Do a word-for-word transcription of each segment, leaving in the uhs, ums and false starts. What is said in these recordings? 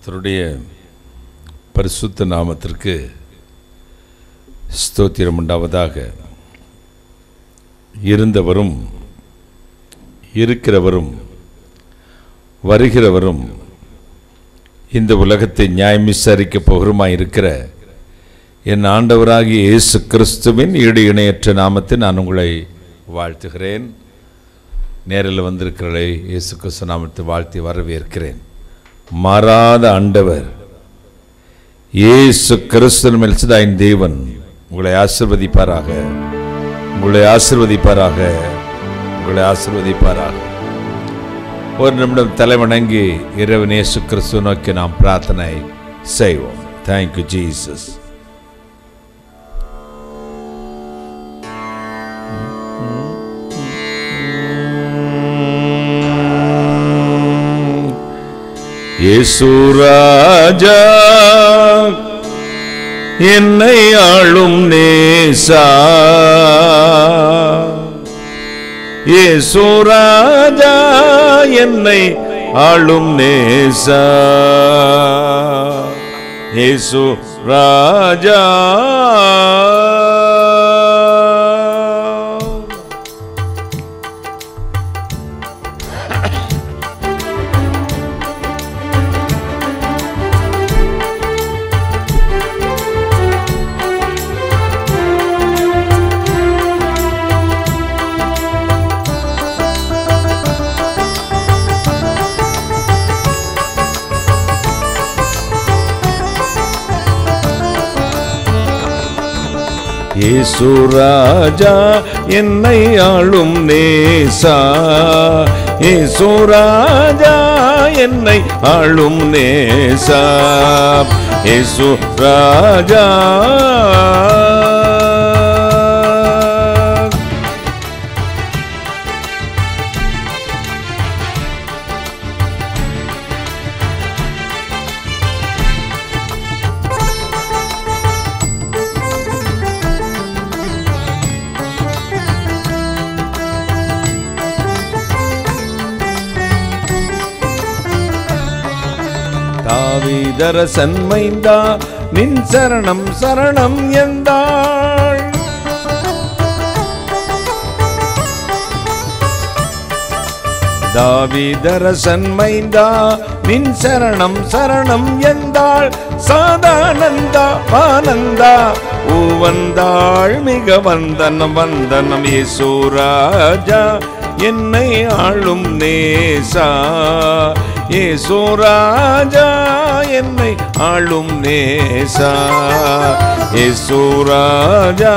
கர்த்தருடைய பரிசுத்த நாமத்திற்கு ஸ்தோத்திரம் உண்டாவதாக. இருந்தவரும் இருக்கிறவரும் வருகிறவரும் இந்த உலகத்தை நியாயம் விசாரிக்க போகிறமாய் இருக்கிற என் ஆண்டவராகிய இயேசு கிறிஸ்துவின் ஈடு இணையற்ற நாமத்தை நான் உங்களை வாழ்த்துகிறேன். நேரில் வந்திருக்கிறவர்களை இயேசு கிறிஸ்து நாமத்தை வாழ்த்தி வரவேற்கிறேன். மாறாத ஆண்டவர் இயேசு கிறிஸ்து மெல்சதாயின் தேவன் உங்களை ஆசீர்வதிப்பாராக, உங்களை ஆசீர்வதிப்பாராக, உங்களை ஆசீர்வதிப்பாராக. ஒரு நிமிடம் தலைவணங்கி இறைவன் இயேசு கிறிஸ்து நோக்கி நாம் பிரார்த்தனை செய்வோம். Thank you Jesus. இயேசு ராஜா என்னை ஆளும் நேசா, இயேசு ராஜா என்னை ஆளும் நேசா, இயேசு ராஜா இயேசு ராஜா என்னை ஆளும் நேசா, இயேசு ராஜா என்னை ஆளும் நேசா, இயேசு ராஜா தாவீதரசன் மைந்தா நின் சரணம் சரணம் என்றாள், தாவீதரசன் மைந்தா நின் சரணம் சரணம் என்றாள், சாதானந்தா ஆனந்தா ஊவந்தாள் மிக வந்தனம் வந்தனம். இயேசு ராஜா என்னை ஆளும் நேசா, இயேசு ராஜா என்னை ஆளும் நேசா, இயேசு ராஜா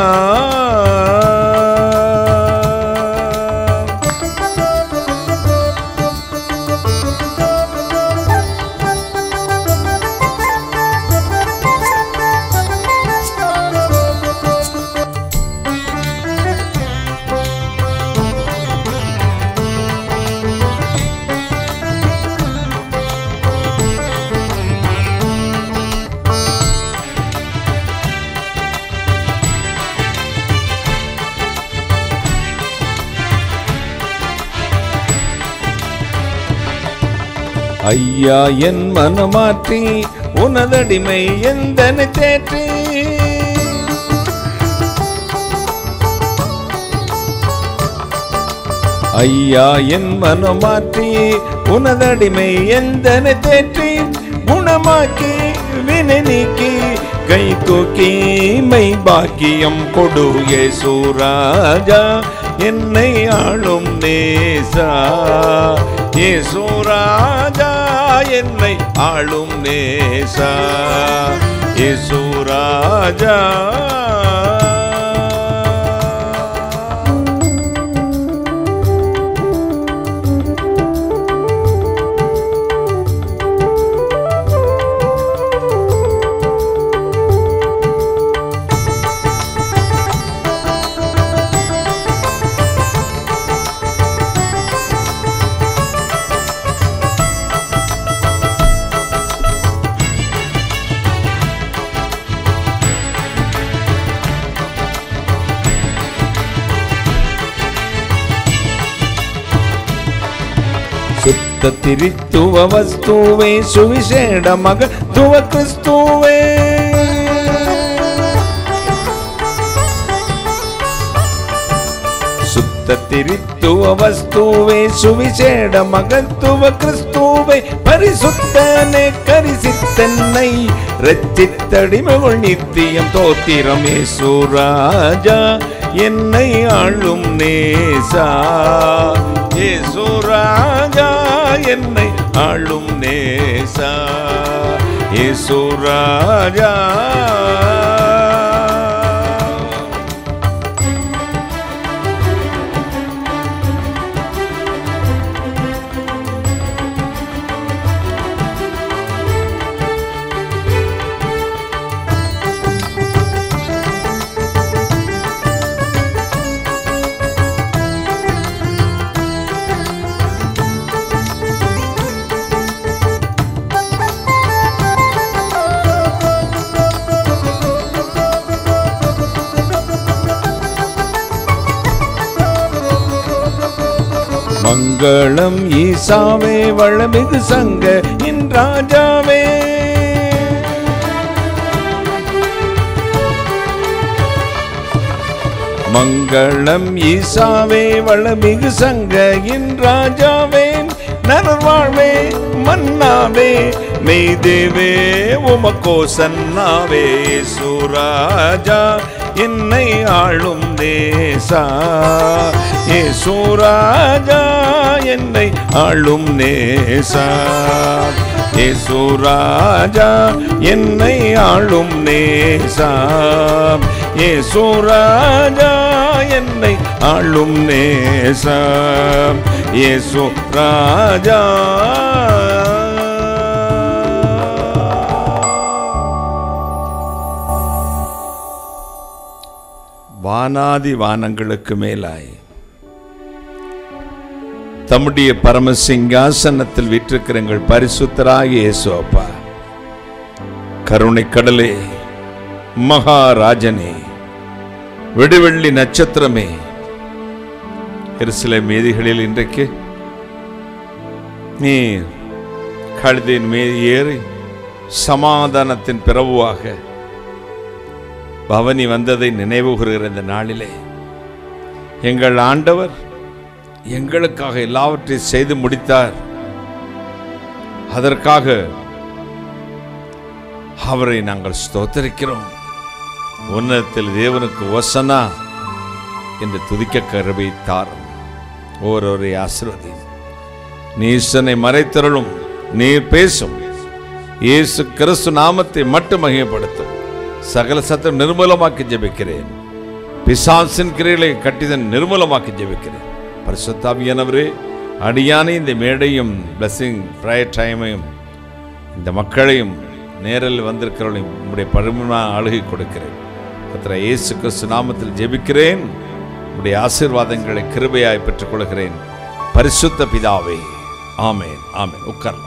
ஐயா என் மனமாற்றி உனதடிமை எந்தனை தேற்றி, ஐயா என் மனமாற்றி உனதடிமை எந்தனை தேற்றி, குணமாக்கி வினை நீக்கி கை தூக்கி மை பாக்கியம் கொடு. இயேசு ராஜா என்னை ஆளும் நேசா, இயேசு ராஜா என்னை ஆளும் நேசா, இயேசு ராஜா சுத்த திரித்துவ வஸ்துவே சுவிசேட மகத்துவ கிறிஸ்துவே சுத்த திரித்துவ வஸ்துவே சுவிசேட மகத்துவ கிறிஸ்துவே பரிசுத்தனே கரிசித்தன்னை ரச்சித்தடிமகள் நித்தியம் தோத்திரம் இயேசு ராஜா என்னை ஆளும் நேசா இயேசு ராஜா என்னை ஆளும் நேசா இயேசு ராஜா மங்களம் ஈசாவே வளமிகு சங்க இன் ராஜாவே மங்களம் ஈசாவே வளமிகு சங்க இன் ராஜாவே நரவாழ்வே மன்னாவே மெய்தேவே உமக்கோ சன்னாவே சூராஜா என்னை ஆளும் நேசா இயேசு ராஜா என்னை ஆளும் நேசா இயேசு ராஜா என்னை ஆளும் நேசா இயேசு ராஜா என்னை ஆளும் நேசா இயேசு ராஜா வானாதி வானங்களுக்கு மேலாய் தம்முடைய பரம சிங்காசனத்தில் வீற்றிருக்கிற எங்கள் பரிசுத்தராகிய இயேசு அப்பா, கருணை கடலே, மகாராஜனே, விடுவெள்ளி நட்சத்திரமே, எருசலேம் வீதிகளில் இன்றைக்கு நீ கழுதையின் மீது ஏறி சமாதானத்தின் பிறவாக பவனி வந்ததை நினைவு கூறுகிற இந்த நாளிலே எங்கள் ஆண்டவர் எங்களுக்காக எல்லாவற்றையும் செய்து முடித்தார். அதற்காக அவரை நாங்கள் ஸ்தோத்தரிக்கிறோம். உன்னதத்தில் தேவனுக்கு ஓசனா என்று துதிக்க கருவை தாரும். ஒவ்வொருவரை ஆசீர்வதி. நீசனை மறைத்தருளும். நீர் பேசும். இயேசு கிறிஸ்து நாமத்தை மட்டும் மகிமைப்படுத்தும். சகல சத்தம் நிர்மூலமாக்கி ஜெபிக்கிறேன். பிசாசின் கிரைகளை கட்டிதன் நிர்மூலமாக்கி ஜெபிக்கிறேன். பரிசுத்தாவியானவரே, அடியானை இந்த மேடையும் பிளஸிங் ப்ரேயர் டைமையும் இந்த மக்களையும் நேரில் வந்திருக்கிறவர்களையும் உங்களுடைய பரிமாண ஆளுகை கொடுக்கிறேன். கர்த்தர் இயேசு கிறிஸ்து நாமத்தில் ஜெபிக்கிறேன். உங்களுடைய ஆசீர்வாதங்களை கிருபையாய் பெற்றுக் கொள்கிறேன். பரிசுத்த பிதாவே, ஆமென், ஆமென். உட்காரலாம்.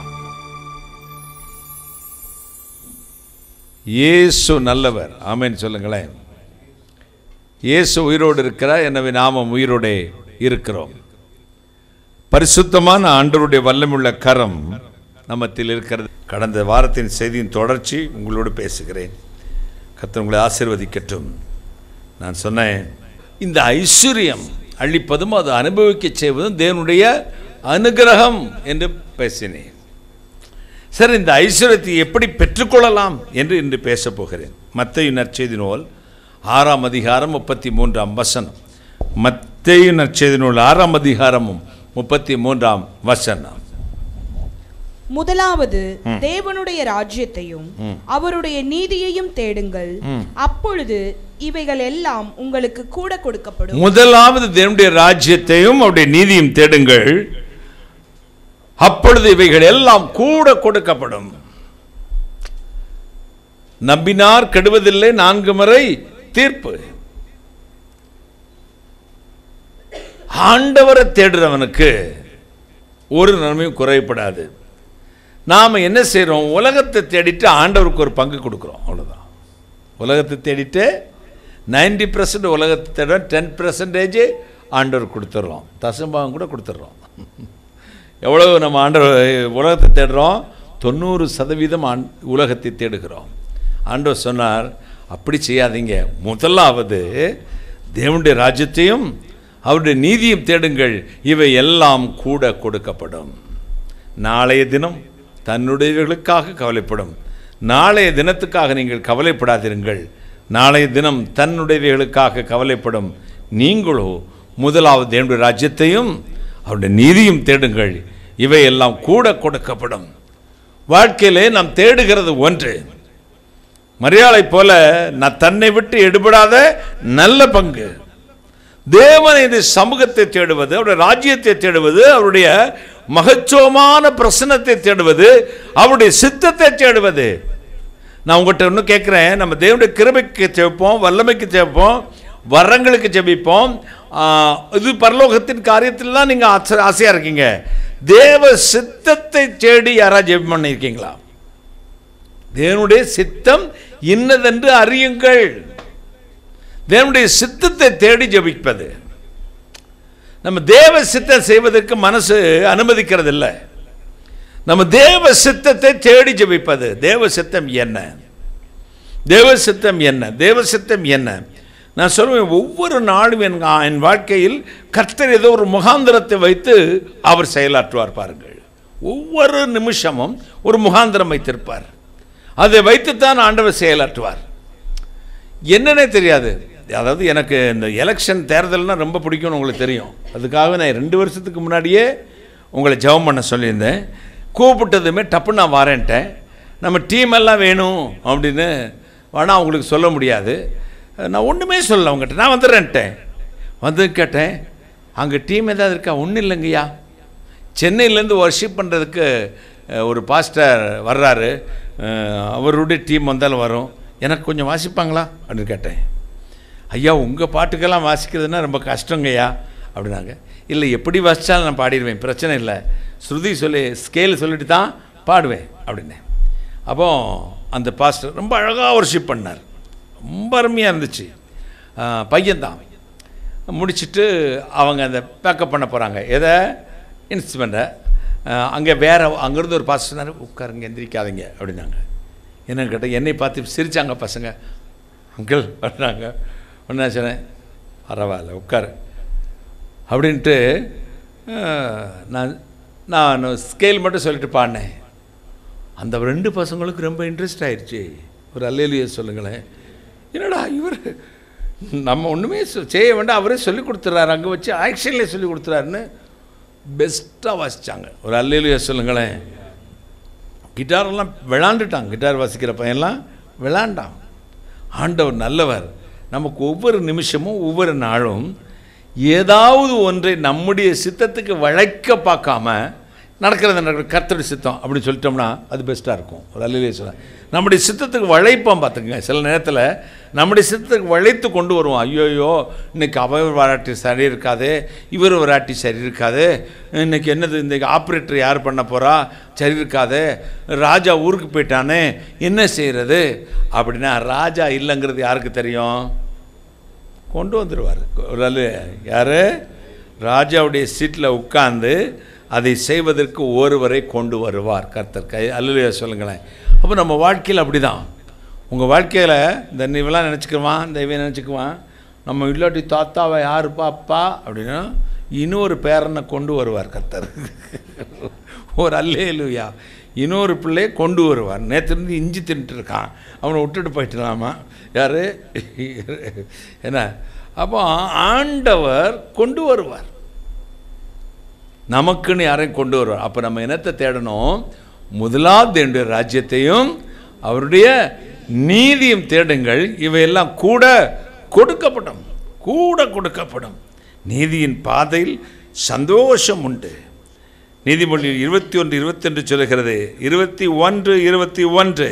இயேசு நல்லவர். ஆமென் சொல்லுங்களேன். இயேசு உயிரோடு இருக்கிறார். எனவே நாமும் உயிரோடு இருக்கிறோம். பரிசுத்தமான ஆண்டவருடைய வல்லமுள்ள கரம் நம்மத்தில் இருக்கிறது. கடந்த வாரத்தின் செய்தியின் தொடர்ச்சி உங்களோடு பேசுகிறேன். கர்த்தர் உங்களை ஆசீர்வதிக்கட்டும். நான் சொன்னேன், இந்த ஐஸ்வர்யம் அளிப்பதும் அது அனுபவிக்க செய்வதும் தேவனுடைய அனுகிரகம் என்று பேசினேன். சரி, இந்த ஐஸ்வர்யத்தை எப்படி பெற்றுக்கொள்ளலாம் என்று இன்று பேசப் போகிறேன். மத்தேயு நற்செய்தி நூல் ஆறாம் அதிகாரம் முப்பத்தி மூன்றாம் வசனம். மத்தேயு நற்செய்தி நூல் ஆறாம் அதிகாரமும் முப்பத்தி மூன்றாம் வசனம். முதலாவது தேவனுடைய ராஜ்யத்தையும் அவருடைய நீதியையும் தேடுங்கள், அப்பொழுது இவைகள் எல்லாம் உங்களுக்கு கூட கொடுக்கப்படும். முதலாவது தேவனுடைய ராஜ்யத்தையும் அவருடைய நீதியும் தேடுங்கள், அப்பொழுது இவைகள் எல்லாம் கூட கொடுக்கப்படும். நம்பினார் கெடுவதில்லை, நான்கு முறை தீர்ப்பு. ஆண்டவரை தேடுறவனுக்கு ஒரு நன்மையும் குறைப்படாது. நாம் என்ன செய்கிறோம்? உலகத்தை தேடிட்டு ஆண்டவருக்கு ஒரு பங்கு கொடுக்குறோம், அவ்வளோதான். உலகத்தை தேடிட்டு நைன்டி பர்சன்ட் உலகத்தை தேட டென் பர்சன்டேஜ் ஆண்டவர் கொடுத்துட்றோம். தசம்பாகம் கூட கொடுத்துட்றோம். எவ்வளோ நம்ம ஆண்டவர் உலகத்தை தேடுறோம்? தொண்ணூறு சதவீதம் ஆண் உலகத்தை தேடுகிறோம். ஆண்டவர் சொன்னார், அப்படி செய்யாதீங்க. முதலாவது தேவனுடைய ராஜ்யத்தையும் அவருடைய நீதியும் தேடுங்கள், இவை எல்லாம் கூட கொடுக்கப்படும். நாளைய தினம் தன்னுடையவர்களுக்காக கவலைப்படும். நாளைய தினத்துக்காக நீங்கள் கவலைப்படாதிருங்கள். நாளைய தினம் தன்னுடையவர்களுக்காக கவலைப்படும். நீங்களோ முதலாவது தேவனுடைய ராஜ்யத்தையும் அவருடைய நீதியும் தேடுங்கள், இவை எல்லாம் கூட கொடுக்கப்படும். வாழ்க்கையிலே நாம் தேடுகிறது ஒன்று. மரியாளை போல நான் தன்னை விட்டு எடுபடாத நல்ல பங்கு. தேவனது சமூகத்தை தேடுவது, அவருடைய ராஜ்யத்தை தேடுவது, அவருடைய மகத்துவமான பிரசன்னத்தை தேடுவது, அவருடைய சித்தத்தை தேடுவது. நான் உங்கள்கிட்ட ஒன்று கேட்குறேன். நம்ம தேவனுடைய கிருபைக்கு ஜெபிப்போம், வல்லமைக்கு ஜெபிப்போம், வரங்களுக்கு ஜெபிப்போம். இது பரலோகத்தின் காரியத்தில் தான் நீங்கள் ஆசை ஆசையாக இருக்கீங்க. தேவ சித்தத்தை தேடி யாராவது ஜெபம் பண்ணியிருக்கீங்களா? தேவனுடைய சித்தம் இன்னதென்று அறியுங்கள். தேவனுடைய சித்தத்தை தேடி ஜெபிப்பது. நம்ம தேவ சித்தம் செய்வதற்கு மனசு அனுமதிக்கிறது இல்லை. நம்ம தேவ சித்தத்தை தேடி ஜெபிப்பது. தேவ சித்தம் என்ன? தேவ சித்தம் என்ன? தேவ சித்தம் என்ன? நான் சொல்லுவேன், ஒவ்வொரு நாளும் என் என் வாழ்க்கையில் கர்த்தர் ஏதோ ஒரு முகாந்திரத்தை வைத்து அவர் செயலாற்றுவார். பாருங்கள், ஒவ்வொரு நிமிஷமும் ஒரு முகாந்திரம் வைத்திருப்பார். அதை வைத்துத்தான் ஆண்டவர் செயலாற்றுவார். என்னன்னே தெரியாது. அதாவது எனக்கு இந்த எலெக்ஷன் தேர்தல்னால் ரொம்ப பிடிக்கும்னு உங்களுக்கு தெரியும். அதுக்காக நான் ரெண்டு வருஷத்துக்கு முன்னாடியே உங்களை ஜெபம் பண்ண சொல்லியிருந்தேன். கூப்பிட்டதுமே டப்புன்னு நான் வரேன்ட்டேன். நம்ம டீம் எல்லாம் வேணும் அப்படின்னு வேணா உங்களுக்கு சொல்ல முடியாது. நான் ஒன்றுமே சொல்லலை அவங்ககிட்ட. நான் வந்துடுறேன்ட்டேன். வந்து கேட்டேன், அங்கே டீம் ஏதாவது இருக்கா? ஒன்றும் இல்லைங்கய்யா, சென்னையிலேருந்து வர்ஷிப் பண்ணுறதுக்கு ஒரு பாஸ்டர் வர்றாரு, அவருடைய டீம் வந்தாலும் வரும், எனக்கு கொஞ்சம் வாசிப்பாங்களா அப்படின்னு கேட்டேன். ஐயா, உங்கள் பாட்டுக்கெல்லாம் வாசிக்கிறதுனா ரொம்ப கஷ்டங்கய்யா அப்படின்னாங்க. இல்லை, எப்படி வாசித்தாலும் நான் பாடிடுவேன், பிரச்சனை இல்லை, ஸ்ருதி சொல்லி ஸ்கேல் சொல்லிட்டு தான் பாடுவேன் அப்படின்னேன். அப்போ அந்த பாஸ்டர் ரொம்ப அழகாக வர்ஷிப் பண்ணார். ரொம்ப அருமையாக இருந்துச்சு. பையன்தான் முடிச்சுட்டு அவங்க அந்த பேக்கப் பண்ண போகிறாங்க. எதை? இன்ஸ்ட்ருமெண்ட்டை. அங்கே வேறு அங்கேருந்து ஒரு பாஸ்டர் சொன்னார், உட்காருங்க, எந்திரிக்காதீங்க அப்படின்னாங்க. என்னன்னு கேட்டால் என்னை பார்த்து சிரித்தாங்க பசங்க. அங்கிள் அப்படின்னாங்க. ஒன்றா சொன்னேன், பரவாயில்ல உட்காரு அப்படின்ட்டு நான் நான் ஸ்கேல் மட்டும் சொல்லிட்டு பாடினேன். அந்த ரெண்டு பசங்களுக்கு ரொம்ப இன்ட்ரெஸ்ட் ஆயிடுச்சு. ஒரு அல்லேலூயா சொல்லுங்களேன். என்னடா இவர் நம்ம ஒன்றுமே செய்ய வேண்டாம், அவரே சொல்லி கொடுத்துட்றாரு, அங்கே வச்சு ஆக்ஷன்லேயே சொல்லி கொடுத்துறாருன்னு பெஸ்ட்டாக வாசித்தாங்க. ஒரு அல்லேலூயா சொல்லுங்களேன். கிட்டாரெல்லாம் விளாண்டுட்டாங்க. கிட்டார் வாசிக்கிற பையன்லாம் விளாண்டான். ஆண்டவர் நல்லவர். நமக்கு ஒவ்வொரு நிமிஷமும் ஒவ்வொரு நாளும் ஏதாவது ஒன்றை நம்முடைய சித்தத்துக்கு வளைக்க பார்க்காம நடக்கிறது நடக்கிற கர்த்தருடைய சித்தம் அப்படின்னு சொல்லிட்டோம்னா அது பெஸ்ட்டாக இருக்கும். ஒரு அல்லேலூயா சொல்ல. நம்முடைய சித்தத்துக்கு வளைப்போம் பார்த்துங்க. சில நேரத்தில் நம்முடைய சித்தத்துக்கு வளைத்து கொண்டு வருவோம். ஐயோயோ, இன்றைக்கி அவர் வராட்டி சரி இருக்காது, இவர் வராட்டி சரி இருக்காது, இன்றைக்கி என்னது இன்றைக்கி ஆப்ரேட்டர் யார் பண்ண போகிறா, சரி இருக்காது, ராஜா ஊருக்கு போயிட்டானே என்ன செய்கிறது அப்படின்னா, ராஜா இல்லைங்கிறது யாருக்கு தெரியும்? கொண்டு வந்துடுவார். ஒரு யார்? ராஜாவுடைய சீட்டில் உட்கார்ந்து அதை செய்வதற்கு ஒருவரை கொண்டு வருவார் கர்த்தர். கை அல்லேலூயா சொல்லுங்களேன். அப்போ நம்ம வாழ்க்கையில் அப்படி தான். உங்கள் வாழ்க்கையில் இந்த இவெல்லாம் நினச்சிக்குவான், இந்த இவன் நினச்சிக்குவான், நம்ம இல்லாட்டி தாத்தாவை யாருப்பா அப்பா அப்படின்னா இன்னொரு பேரனை கொண்டு வருவார் கர்த்தர். ஒரு அல்லேலூயா. இன்னொரு பிள்ளையை கொண்டு வருவார். நேற்றுலேருந்து இஞ்சி தின்ட்டு இருக்கான், அவனை விட்டுட்டு போயிட்டுலாமா யார் என்ன? அப்போ ஆண்டவர் கொண்டு வருவார், நமக்குன்னு யாரையும் கொண்டு வருவார். அப்போ நம்ம என்னத்தை தேடணும்? முதலாவது என்னுடைய ராஜ்யத்தையும் அவருடைய நீதியும் தேடுங்கள், இவையெல்லாம் கூட கொடுக்கப்படும். கூட கொடுக்கப்படும். நீதியின் பாதையில் சந்தோஷம் உண்டு. நீதிமொழி இருபத்தி ஒன்று இருபத்தி ஒன்று சொல்லுகிறது. இருபத்தி ஒன்று இருபத்தி ஒன்று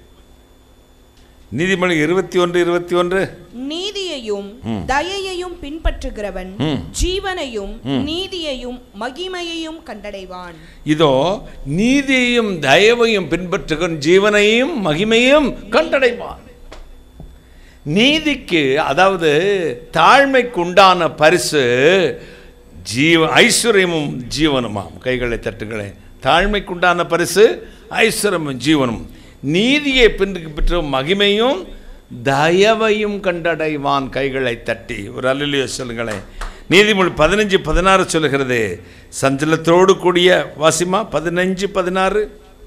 நீதிமொழி இருபத்தி ஒன்று இருபத்தி ஒன்று நீதியையும் தயையையும் பின்பற்றுகிறவன் ஜீவனையும் நீதியையும் மகிமையையும் கண்டடைவான். இதோ நீதியையும் தயவையும் பின்பற்றுகிறவன் ஜீவனையும் மகிமையும் கண்டடைவான். நீதிக்கு, அதாவது தாழ்மைக்கு உண்டான பரிசு ஜீவ ஐஸ்வர்யமும் ஜீவனுமாம். கைகளை தட்டுங்களே. தாழ்மைக்குண்டான பரிசு ஐஸ்வர்யமும் ஜீவனும். நீதியை பின்னுக்கு பெற்ற மகிமையும் தயவையும் கண்டடைவான். கைகளை தட்டி ஒரு அல்லேலூயா சொல்லுங்களேன். நீதிமொழி பதினஞ்சு பதினாறு சொல்லுகிறது, சஞ்சலத்தோடு கூடிய வாசிமா பதினஞ்சு பதினாறு.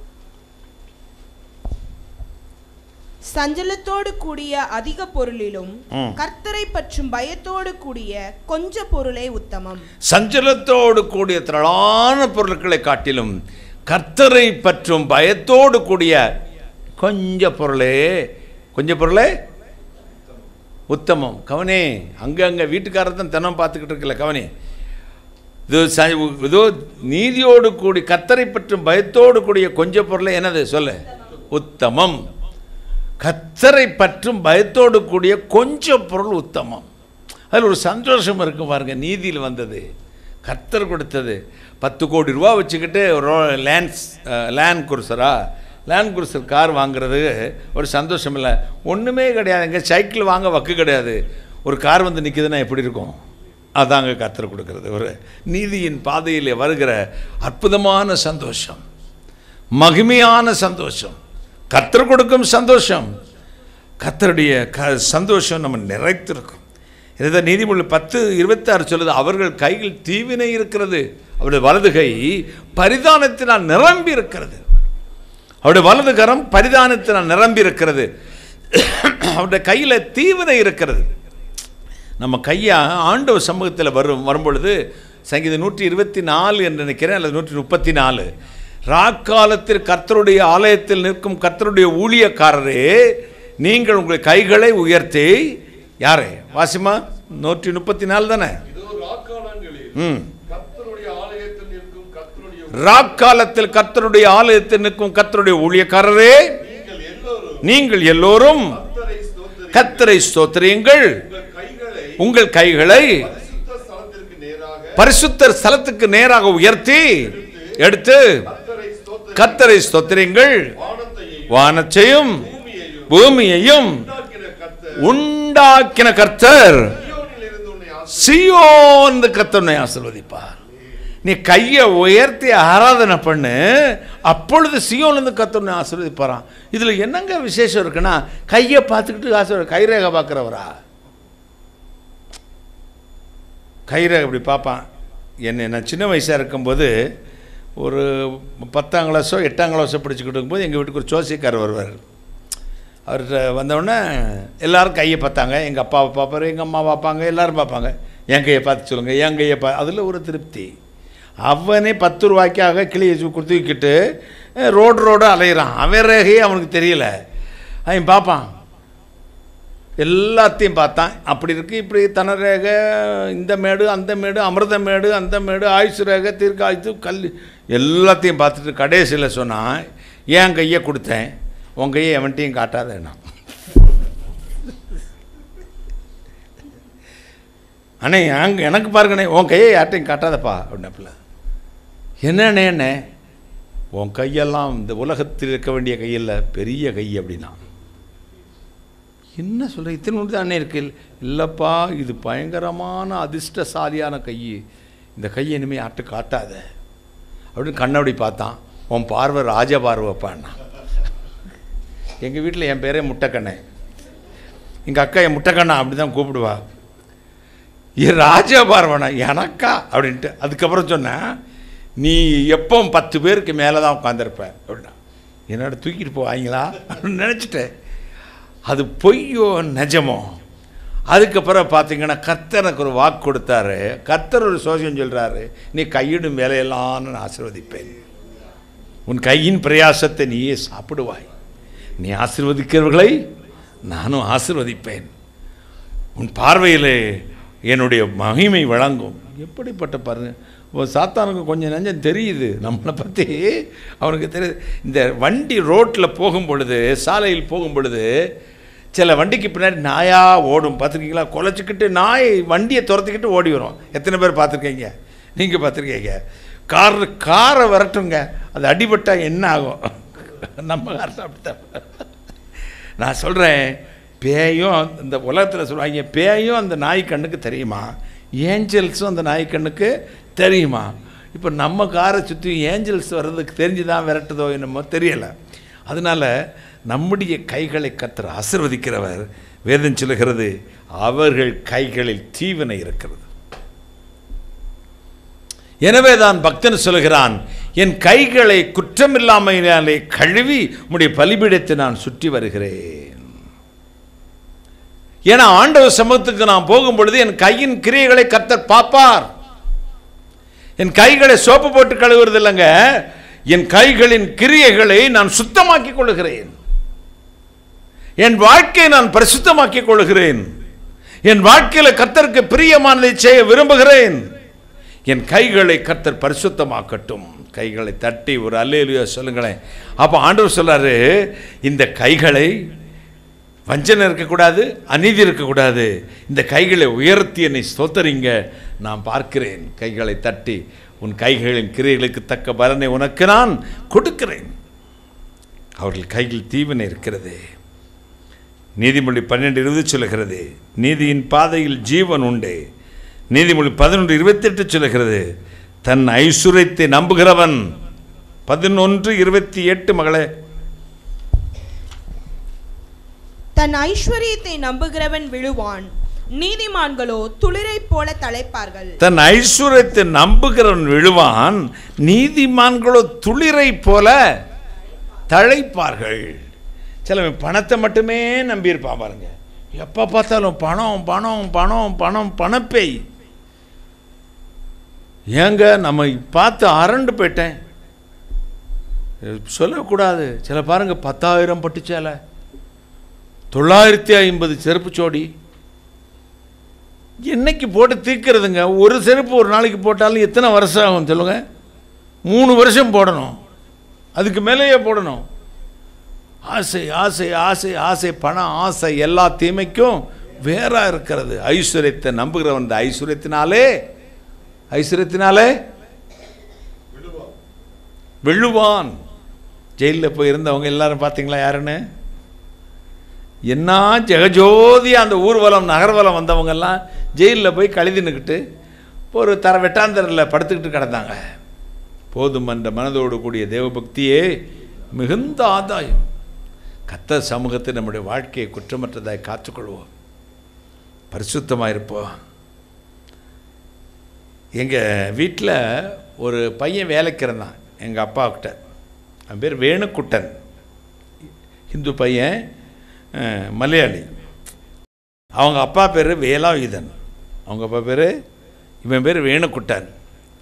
சஞ்சலத்தோடு கூடிய அதிக பொருளிலும் கர்த்தரை பற்றும் பயத்தோடு கூடிய கொஞ்ச பொருளே உத்தமம். சஞ்சலத்தோடு கூடிய திரளான பொருட்களை காட்டிலும் கர்த்தரை பற்றும் பயத்தோடு கூடிய கொஞ்ச பொருளே கொஞ்ச பொருளே உத்தமம். கவனே, அங்கே அங்கே வீட்டுக்காரர் தான் தினம் பார்த்துக்கிட்டு இருக்கல. கவனே, இது இதோ நீதியோடு கூடி கர்த்தரை பற்றும் பயத்தோடு கூடிய கொஞ்ச பொருளை என்னது சொல்ல உத்தமம். கர்த்தரை பற்றும் பயத்தோடு கூடிய கொஞ்சம் பொருள் உத்தமம். அதில் ஒரு சந்தோஷம் இருக்கும் பாருங்க. நீதியில் வந்தது, கர்த்தர் கொடுத்தது. பத்து கோடி ரூபா வச்சுக்கிட்டு ரோ லேண்ட்ஸ் லேண்ட் குருசரா லேண்ட் குருசர் கார் வாங்குறது ஒரு சந்தோஷம் இல்லை. ஒன்றுமே கிடையாதுங்க. சைக்கிள் வாங்க வக்கு கிடையாது. ஒரு கார் வந்து நிற்கிதுன்னா எப்படி இருக்கும்? அதாங்க கர்த்தர் கொடுக்கறது. ஒரு நீதியின் பாதையில் வருகிற அற்புதமான சந்தோஷம், மகிமையான சந்தோஷம், கர்த்தர் கொடுக்கும் சந்தோஷம். கர்த்தருடைய க சந்தோஷம் நம்ம நிறைத்திருக்கும். இதை நீதிமொழி பத்து இருபத்தி ஆறு சொல்லுது, அவர்கள் கையில் தீவினை இருக்கிறது, அவருடைய வலது கை பரிதானத்தினால் நிரம்பி இருக்கிறது. அவருடைய வலது கரம் பரிதானத்தினால் நிரம்பி இருக்கிறது. அவருடைய கையில் தீவினை இருக்கிறது. நம்ம கையை ஆண்டவர் சமூகத்தில் வரும் வரும்பொழுது சங்கீதம் நூற்றி இருபத்தி நாலு என்று நினைக்கிறேன், அல்லது நூற்றி முப்பத்தி நாலு. ராக்காலத்தில் கர்த்தருடைய ஆலயத்தில் நிற்கும் கர்த்தருடைய ஊழியக்காரரே, நீங்கள் உங்கள் கைகளை உயர்த்தி, யாரே வாசிமா நூற்றி முப்பத்தி நாலு தானே? ம் ராக்காலத்தில் கர்த்தருடைய ஆலயத்தில் நிற்கும் கர்த்தருடைய ஊழியக்காரரே, நீங்கள் எல்லோரும் கர்த்தரை ஸ்தோத்திரியுங்கள். உங்கள் கைகளை பரிசுத்த ஸ்தலத்துக்கு நேராக உயர்த்தி எடுத்து கர்த்தரை ஸ்தோத்திரியுங்கள். வானத்தையும் பூமியையும் உண்டாக்கின கர்த்தர் சீயோன் கர்த்தரை ஆசீர்வதிப்பார். நீ கையை உயர்த்தி ஆராதனை பண்ணு, அப்பொழுது சீயோன்லேருந்து கர்த்தரை ஆசீர்வதிப்பாராம். இதில் என்னங்க விசேஷம் இருக்குன்னா, கையை பார்த்துக்கிட்டு ஆசீர்வாத கைரேகை பார்க்குறவரா? கைரேகை இப்படி பார்ப்பான். என்ன நான் சின்ன வயசாக இருக்கும்போது ஒரு பத்தாம் கிளாஸோ எட்டாம் கிளாஸோ படிச்சுக்கிட்டு இருக்கும்போது எங்கள் வீட்டுக்கு ஒரு ஜோசியக்காரர் வருவார். அவர்கிட்ட வந்தவுடனே எல்லோரும் கையை பார்த்தாங்க. எங்கள் அப்பாவை பார்ப்பார், எங்கள் அம்மா பார்ப்பாங்க, எல்லோரும் பார்ப்பாங்க. என் கையை பார்த்து சொல்லுங்கள், என் கையை பா அதில் ஒரு திருப்தி. அவனே பத்து ரூபாய்க்காக கிளியை கொடுத்துக்கிட்டு ரோடு ரோடு அலையிறான். அவன் ரேகையே அவனுக்கு தெரியல. அவன் பார்ப்பான், எல்லாத்தையும் பார்த்தான். அப்படி இருக்குது, இப்படி தன ரேகை, இந்த மேடு அந்த மேடு, அமிர்த மேடு அந்த மேடு, ஆயுசு ரேகை, தீர்க்க ஆயுசு, கல், எல்லாத்தையும் பார்த்துட்டு கடைசியில் சொன்னான், என் கையை கொடுத்தேன், உன் கையை எவன்ட்டையும் காட்டாதேண்ணா. அண்ணே அங்கே எனக்கு பாருங்கண்ணே, உன் கையை யார்ட்டையும் காட்டாதப்பா அப்படின்னப்பில்ல. என்னண்ணே என்ன உன் கையெல்லாம் இந்த உலகத்தில் இருக்க வேண்டிய கையில் பெரிய கை அப்படின்னா. என்ன சொல்கிற, இத்தனை ஒன்று அண்ணே இருக்கு. இல்லைப்பா, இது பயங்கரமான அதிர்ஷ்டசாலியான கை, இந்த கையை இனிமேல் யார்ட்டு காட்டாத அப்படின்னு கண்ணபடி பார்த்தான். உன் பார்வை ராஜ பார்வைப்பான்னா. எங்கள் வீட்டில் என் பேரே முட்டைக்கண்ணே, எங்கள் அக்கா என் முட்டைக்கண்ணா அப்படி தான் கூப்பிடுவா. ஏ ராஜா பார்வனா எனக்கா அப்படின்ட்டு. அதுக்கப்புறம் சொன்னேன், நீ எப்போ பத்து பேருக்கு மேலே தான் உட்காந்துருப்ப அப்படின்னா. என்னோட தூக்கிட்டு போவாங்களா அப்படின்னு நினச்சிட்டேன். அது பொய்யோ நிஜமோ? அதுக்கப்புறம் பார்த்தீங்கன்னா கர்த்தருக்கு ஒரு வாக்கு கொடுத்தாரு. கர்த்தர் ஒரு சோசியம் சொல்கிறாரு, நீ கையிடும் வேலையெல்லாம் நான் ஆசீர்வதிப்பேன், உன் கையின் பிரயாசத்தை நீயே சாப்பிடுவாய், நீ ஆசீர்வதிக்கிறவர்களை நானும் ஆசீர்வதிப்பேன், உன் பார்வையில் என்னுடைய மகிமை வழங்கும். எப்படிப்பட்ட பாருங்க, சாத்தானுக்கு கொஞ்சம் நஞ்சம் தெரியுது நம்மளை பற்றி, அவனுக்கு தெரியுது. இந்த வண்டி ரோட்டில் போகும் பொழுது, சாலையில் போகும் பொழுது சில வண்டிக்கு பின்னாடி நாயாக ஓடும் பார்த்துருக்கீங்களா? குலைச்சிக்கிட்டு நாய் வண்டியை துரத்திக்கிட்டு ஓடி வரும். எத்தனை பேர் பார்த்துருக்கீங்க? நீங்கள் பார்த்துருக்கீங்க? கார் காரை விரட்டுங்க, அது அடிபட்டால் என்ன ஆகும்? நம்ம காரில் அப்படித்தான். நான் சொல்கிறேன், பேயும் இந்த உலகத்தில் சொல்லுவாங்க, பேயும் அந்த நாய் கண்ணுக்கு தெரியுமா, ஏஞ்சல்ஸும் அந்த நாய்க்கண்ணுக்கு தெரியுமா? இப்போ நம்ம காரை சுற்றி ஏஞ்சல்ஸ் வர்றதுக்கு தெரிஞ்சு தான் விரட்டுதோ என்னமோ தெரியலை. அதனால் நம்முடைய கைகளை கர்த்தர் ஆசீர்வதிக்கிறவர். வேதம் சொல்லுகிறது, அவர்கள் கைகளில் தீவினை இருக்கிறது. எனவே தான் பக்தன் சொல்லுகிறான், என் கைகளை குற்றமில்லாமையினாலே கழுவி உம்முடைய பலிபீடத்தை நான் சுற்றி வருகிறேன். ஏன்னா ஆண்டவர் சமூகத்துக்கு நான் போகும் பொழுது என் கையின் கிரியைகளை கர்த்தர் பார்ப்பார். என் கைகளை சோப்பு போட்டு கழுவுறது இல்லைங்க, என் கைகளின் கிரியைகளை நான் சுத்தமாக்கிக் கொள்ளுகிறேன். என் வாழ்க்கையை நான் பரிசுத்தமாக்கிக் கொள்ளுகிறேன். என் வாழ்க்கையில் கர்த்தருக்கு பிரியமானதை செய்ய விரும்புகிறேன். என் கைகளை கர்த்தர் பரிசுத்தமாக்கட்டும். கைகளை தட்டி ஒரு அல்லேலூயா சொல்லுங்களேன். அப்போ ஆண்டவர் சொல்றாரு, இந்த கைகளை வஞ்சனை இருக்கக்கூடாது, அநீதி இருக்கக்கூடாது. இந்த கைகளை உயர்த்தி என்னை ஸ்தோத்தரிங்க, நான் பார்க்கிறேன். கைகளை தட்டி உன் கைகளின் கிரியைகளுக்கு தக்க பலனை உனக்கு நான் கொடுக்கிறேன். அவர்கள் கையில் தீவினை இருக்கிறது. நீதிமொழி பன்னெண்டு இருபது சொல்லுகிறது, நீதியின் பாதையில் ஜீவன் உண்டு. நீதிமொழி பதினொன்று இருபத்தி எட்டு சொல்லுகிறது, தன் ஐசுரத்தை நம்புகிறவன். பதினொன்று இருபத்தி எட்டு மகளே, தன் ஐஸ்வர்யத்தை நம்புகிறவன் விழுவான், நீதிமான்களோ துளிரை போல தழைப்பார்கள். தன் ஐஸ்வர்யத்தை நம்புகிறவன் விழுவான், நீதிமான்களோ துளிரை போல தழைப்பார்கள். சிலவன் பணத்தை மட்டுமே நம்பியிருப்பான் பாருங்க, எப்போ பார்த்தாலும் பணம் பணம் பணம் பணம் பணப்பேய். ஏங்க நம்ம பார்த்து அரண்டு போயிட்டேன், சொல்லக்கூடாது. சில பாருங்க, பத்தாயிரம் பட்டு சேலை, தொள்ளாயிரத்தி ஐம்பது செருப்பு சோடி, என்னைக்கு போட்டு தீர்க்கிறதுங்க? ஒரு செருப்பு ஒரு நாளைக்கு போட்டாலும் எத்தனை வருஷம் ஆகும் சொல்லுங்க? மூணு வருஷம் போடணும், அதுக்கு மேலேயே போடணும். ஆசை ஆசை ஆசை ஆசை, பணம் ஆசை எல்லா தீமைக்கும் வேறா இருக்கிறது. ஐஸ்வர்யத்தை நம்புகிறவன் இந்த ஐஸ்வர்யத்தினாலே ஐஸ்வர்யத்தினாலே வெள்ளுவான். ஜெயிலில் போய் இருந்தவங்க எல்லாரும் பார்த்தீங்களா யாருன்னு? என்ன ஜெகஜோதியாக அந்த ஊர்வலம் நகர்வலம் வந்தவங்கெல்லாம் ஜெயிலில் போய் கழுதினுக்கிட்டு ஒரு தர வெட்டாந்தரில் படுத்துக்கிட்டு கிடந்தாங்க. போதும் என்ற மனதோடு கூடிய தேவபக்தியே மிகுந்த ஆதாயம். கர்த்தர் சமூகத்தை நம்முடைய வாழ்க்கையை குற்றமற்றதாய் காத்துக்கொள்வோம், பரிசுத்தமாக இருப்போம். எங்கள் வீட்டில் ஒரு பையன் வேலைக்கு இருந்தான் எங்கள் அப்பாக்கிட்ட. அவன் பேர் வேணுக்குட்டன், ஹிந்து பையன், மலையாளி. அவங்க அப்பா பேர் வேலாயுதன், அவங்க அப்பா பேர், இவன் பேர் வேணுக்குட்டன்.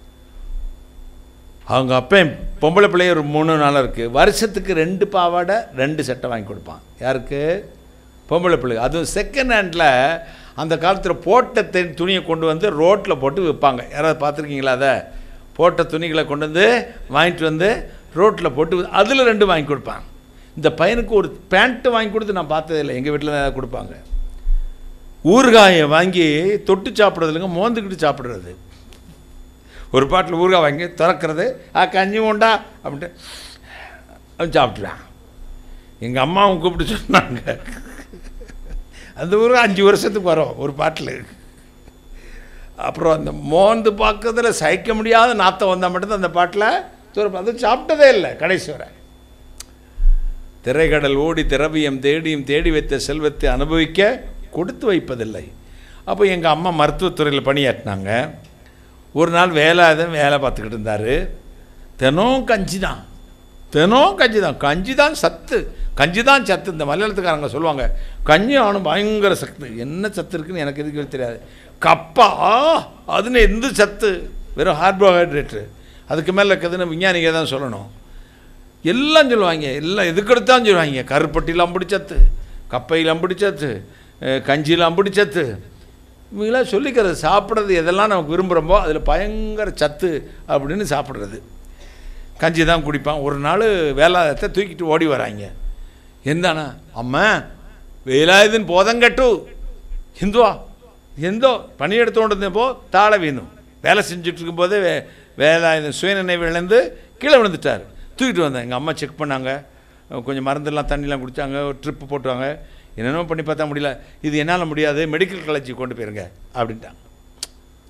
அவங்க அப்பா பொம்பளை பிள்ளைய ஒரு மூணு நாளாக இருக்குது, வருஷத்துக்கு ரெண்டு பாவாடை ரெண்டு சட்டை வாங்கி கொடுப்பான். யாருக்கு? பொம்பளை பிள்ளை. அதுவும் செகண்ட் ஹேண்டில் அந்த காலத்தில் போட்ட துணியை கொண்டு வந்து ரோட்டில் போட்டு விற்பாங்க. யாராவது பார்த்துருக்கீங்களா? அதை போட்ட துணிகளை கொண்டு வந்து வாங்கிட்டு வந்து ரோட்டில் போட்டு அதில் ரெண்டு வாங்கி கொடுப்பாங்க. இந்த பையனுக்கு ஒரு பேண்ட்டு வாங்கி கொடுத்து நான் பார்த்ததில்லை, எங்கள் வீட்டில் தான் ஏதாவது கொடுப்பாங்க. ஊறுகாயை வாங்கி தொட்டு சாப்பிட்றதுலங்க, மோந்துக்கிட்டு சாப்பிட்றது. ஒரு பாட்டில் ஊறுகாய் வாங்கி திறக்கிறது, ஆ கஞ்சி உண்டா அப்படின்ட்டு அவன் சாப்பிட்றான். எங்கள் அம்மாவும் கூப்பிட்டு சொன்னாங்க, அந்த ஊறுகாய் அஞ்சு வருஷத்துக்கு வரும் ஒரு பாட்டில். அப்புறம் அந்த மோந்து பார்க்கறதுல சகிக்க முடியாத நாத்தம் வந்தால் மட்டும்தான் அந்த பாட்டில் தூரம், அது சாப்பிட்டதே இல்லை கடைசி வரை. திரைக்கடல் ஓடி திரவியம் தேடியும் தேடி வைத்த செல்வத்தை அனுபவிக்க கொடுத்து வைப்பதில்லை. அப்போ எங்கள் அம்மா மருத்துவத்துறையில் பணியாற்றினாங்க. ஒரு நாள் வேலாயுதன் வேலை பார்த்துக்கிட்டு இருந்தார். தினம் கஞ்சி தான், தினம் கஞ்சி தான், கஞ்சி தான் சத்து, கஞ்சி தான் சத்து. இந்த மலையாளத்துக்காரங்க சொல்லுவாங்க கஞ்சி ஆனும் பயங்கர சத்து. என்ன சத்து இருக்குன்னு எனக்கு எதுக்கு தெரியாது. கப்பா அதுன்னு எந்த சத்து? வெறும் கார்போஹைட்ரேட்டு, அதுக்கு மேலே இருக்குதுன்னு விஞ்ஞானிகள் தான் சொல்லணும். எல்லாம் சொல்லுவாங்க, எல்லாம் எதுக்கு எடுத்தாலும் சொல்லுவாங்க. கருப்பட்டியில் அம்புடி சத்து, கப்பையில் அம்புடி சத்து, கஞ்சியில் அம்புடி சத்து. இவங்களாம் சொல்லிக்கிறது. சாப்பிட்றது எதெல்லாம் நமக்கு விரும்புகிறோமோ அதில் பயங்கர சத்து அப்படின்னு சாப்பிட்றது. கஞ்சி தான் குடிப்பான். ஒரு நாள் வேலாயுதத்தை தூக்கிட்டு ஓடி வராங்க. எந்தானா? அம்மா வேலாயுதன் போதங்கட்டு ஹிந்துவா எந்தோ பணி எடுத்துகிட்டு போ தாழ வீணும். வேலை செஞ்சுட்டு இருக்கும்போதே வே வேலாயுதன் சுயநினைவு இழந்து கீழே விழுந்துட்டார். தூக்கிட்டு வந்தேன். எங்கள் அம்மா செக் பண்ணாங்க, கொஞ்சம் மருந்தெல்லாம் தண்ணிலாம் குடித்தாங்க, ட்ரிப்பு போட்டுவாங்க. என்னென்னமோ பண்ணி பார்த்தா முடியல. இது என்னால் முடியாது, மெடிக்கல் காலேஜுக்கு கொண்டு போயிருங்க அப்படின்ட்டாங்க.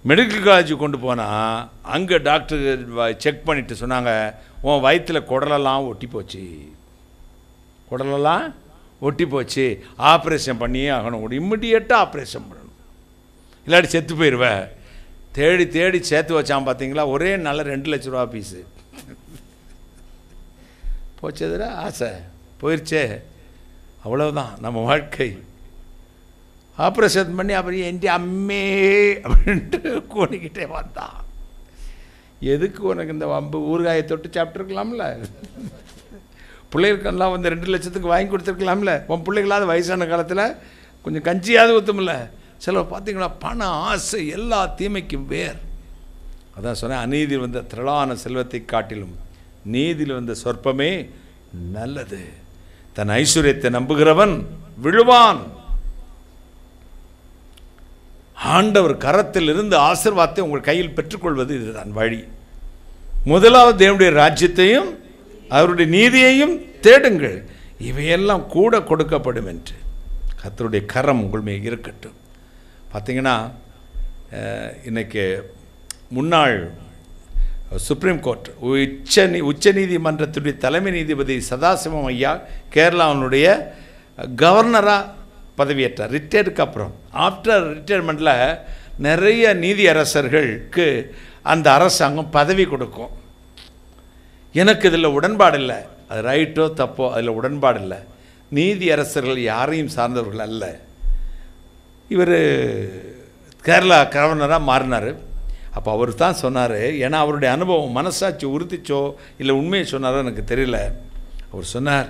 மெடிக்கல் காலேஜ் கொண்டு போனால் அங்கே டாக்டர் செக் பண்ணிவிட்டு சொன்னாங்க, உன் வயிற்றில் குடலெல்லாம் ஒட்டி போச்சு, குடலெல்லாம் ஒட்டி போச்சு, ஆப்ரேஷன் பண்ணியே ஆகணும், ஒரு இம்மிடியேட்டாக ஆப்ரேஷன் பண்ணணும், இல்லாட்டி செத்து போயிடுவேன். தேடி தேடி சேர்த்து வச்சான் பார்த்தீங்களா, ஒரே நாளில் ரெண்டு லட்ச ரூபா பீஸு போச்சதுல ஆசை போயிடுச்சே. அவ்வளவுதான் நம்ம வாழ்க்கை. ஆப்ரேஷன் பண்ணி அப்புறம் என் அம்மே அப்படின்ட்டு கோணிக்கிட்டே வந்தான். எதுக்கு உனக்கு இந்த வம்பு? ஊறுகாயை தொட்டு சாப்பிட்ருக்கலாம்ல, பிள்ளைகளுக்கெல்லாம் வந்து ரெண்டு லட்சத்துக்கு வாங்கி கொடுத்துருக்கலாம்ல, உன் பிள்ளைகளாவது வயசான காலத்தில் கொஞ்சம் கஞ்சியாவது ஊற்றுமில்ல. சில பார்த்தீங்களா, பண ஆசை எல்லா தீமைக்கும் வேர். அதான் சொன்னேன், அநீதியில் வந்த திரளான செல்வத்தை காட்டிலும் நீதியில் வந்த சொற்பமே நல்லது. தன் ஐஸ்வர்யத்தை நம்புகிறவன் விழுவான். ஆண்டவர் கரத்தில் இருந்து ஆசீர்வாதத்தை உங்கள் கையில் பெற்றுக்கொள்வது இதுதான் வழி. முதலாவது தேவனுடைய ராஜ்யத்தையும் அவருடைய நீதியையும் தேடுங்கள், இவையெல்லாம் கூட கொடுக்கப்படும் என்று. கர்த்தருடைய கரம் உங்கள் மேல் இருக்கட்டும். பார்த்தீங்கன்னா, இன்னைக்கு முன்னாள் சுப்ரீம் கோர்ட் உச்ச உச்ச நீதிமன்றத்துடைய தலைமை நீதிபதி சதாசிவம் ஐயா கேரளாவுடைய கவர்னராக பதவியேற்றார் ரிட்டையர்டுக்கு அப்புறம். ஆஃப்டர் ரிட்டையர்மெண்ட்டில் நிறைய நீதி அரசர்களுக்கு அந்த அரசாங்கம் பதவி கொடுக்கும். எனக்கு இதில் உடன்பாடு இல்லை, அது ரைட்டோ தப்போ அதில் உடன்பாடு இல்லை. நீதி அரசர்கள் யாரையும் சார்ந்தவர்கள் அல்ல. இவர் கேரளா கவர்னராக மாறினார். அப்போ அவர் தான் சொன்னார், ஏன்னா அவருடைய அனுபவம் மனசாட்சி உறுதிச்சோ இல்லை உண்மையை சொன்னாரோ எனக்கு தெரியல. அவர் சொன்னார்,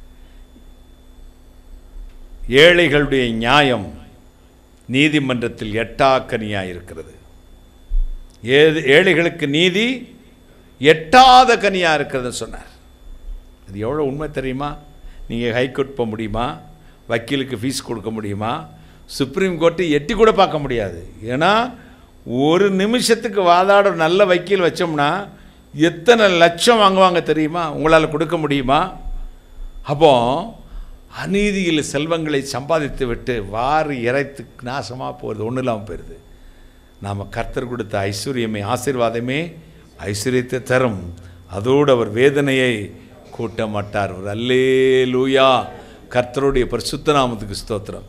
ஏழைகளுடைய நியாயம் நீதிமன்றத்தில் எட்டாக்கனியாக இருக்கிறது. ஏது ஏழைகளுக்கு நீதி எட்டாத கனியாக இருக்கிறதுன்னு சொன்னார். அது எவ்வளோ உண்மை தெரியுமா? நீங்கள் ஹைகோர்ட் போக முடியுமா? வக்கீலுக்கு ஃபீஸ் கொடுக்க முடியுமா? சுப்ரீம் கோர்ட்டு எட்டி கூட பார்க்க முடியாது. ஏன்னா ஒரு நிமிஷத்துக்கு வாதாட நல்ல வக்கீல் வச்சோம்னா எத்தனை லட்சம் வாங்குவாங்க தெரியுமா? உங்களால் கொடுக்க முடியுமா? அப்போ அநீதியில் செல்வங்களை சம்பாதித்து விட்டு வாரி இறைத்து நாசமாக போகிறது, ஒன்றும் இல்லாமல் போயிடுது. நாம் கர்த்தர் கொடுத்த ஐஸ்வர்யமே ஆசீர்வாதமே ஐஸ்வர்யத்தை தரும், அதோடு அவர் வேதனையை கூட்ட மாட்டார். ஒரு அல்லேலூயா. கர்த்தருடைய பரிசுத்த நாமத்துக்கு ஸ்தோத்திரம்.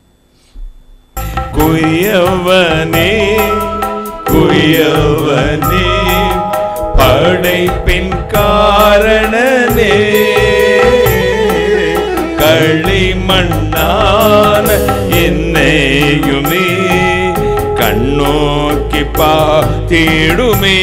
குயவனே குயவனே படைப்பின் காரணனே, களிமண்ணான என்னையுமே கண்ணோக்கி பார்த்திடுமே.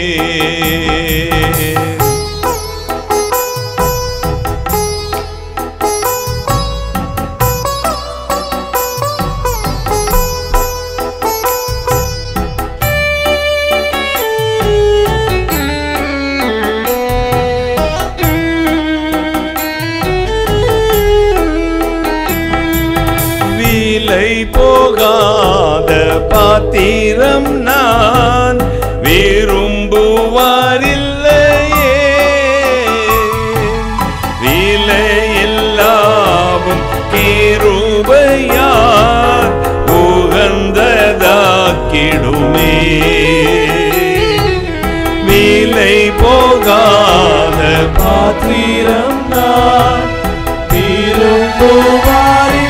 போகாத பாத்திரம் நான் விரும்புவாரில்லையே, விலையில்லாவும் கிருபையார் உகந்ததாக்கிடுமே. விலை போகாத பாத்திரம் நான் விரும்புவாரில்லையே,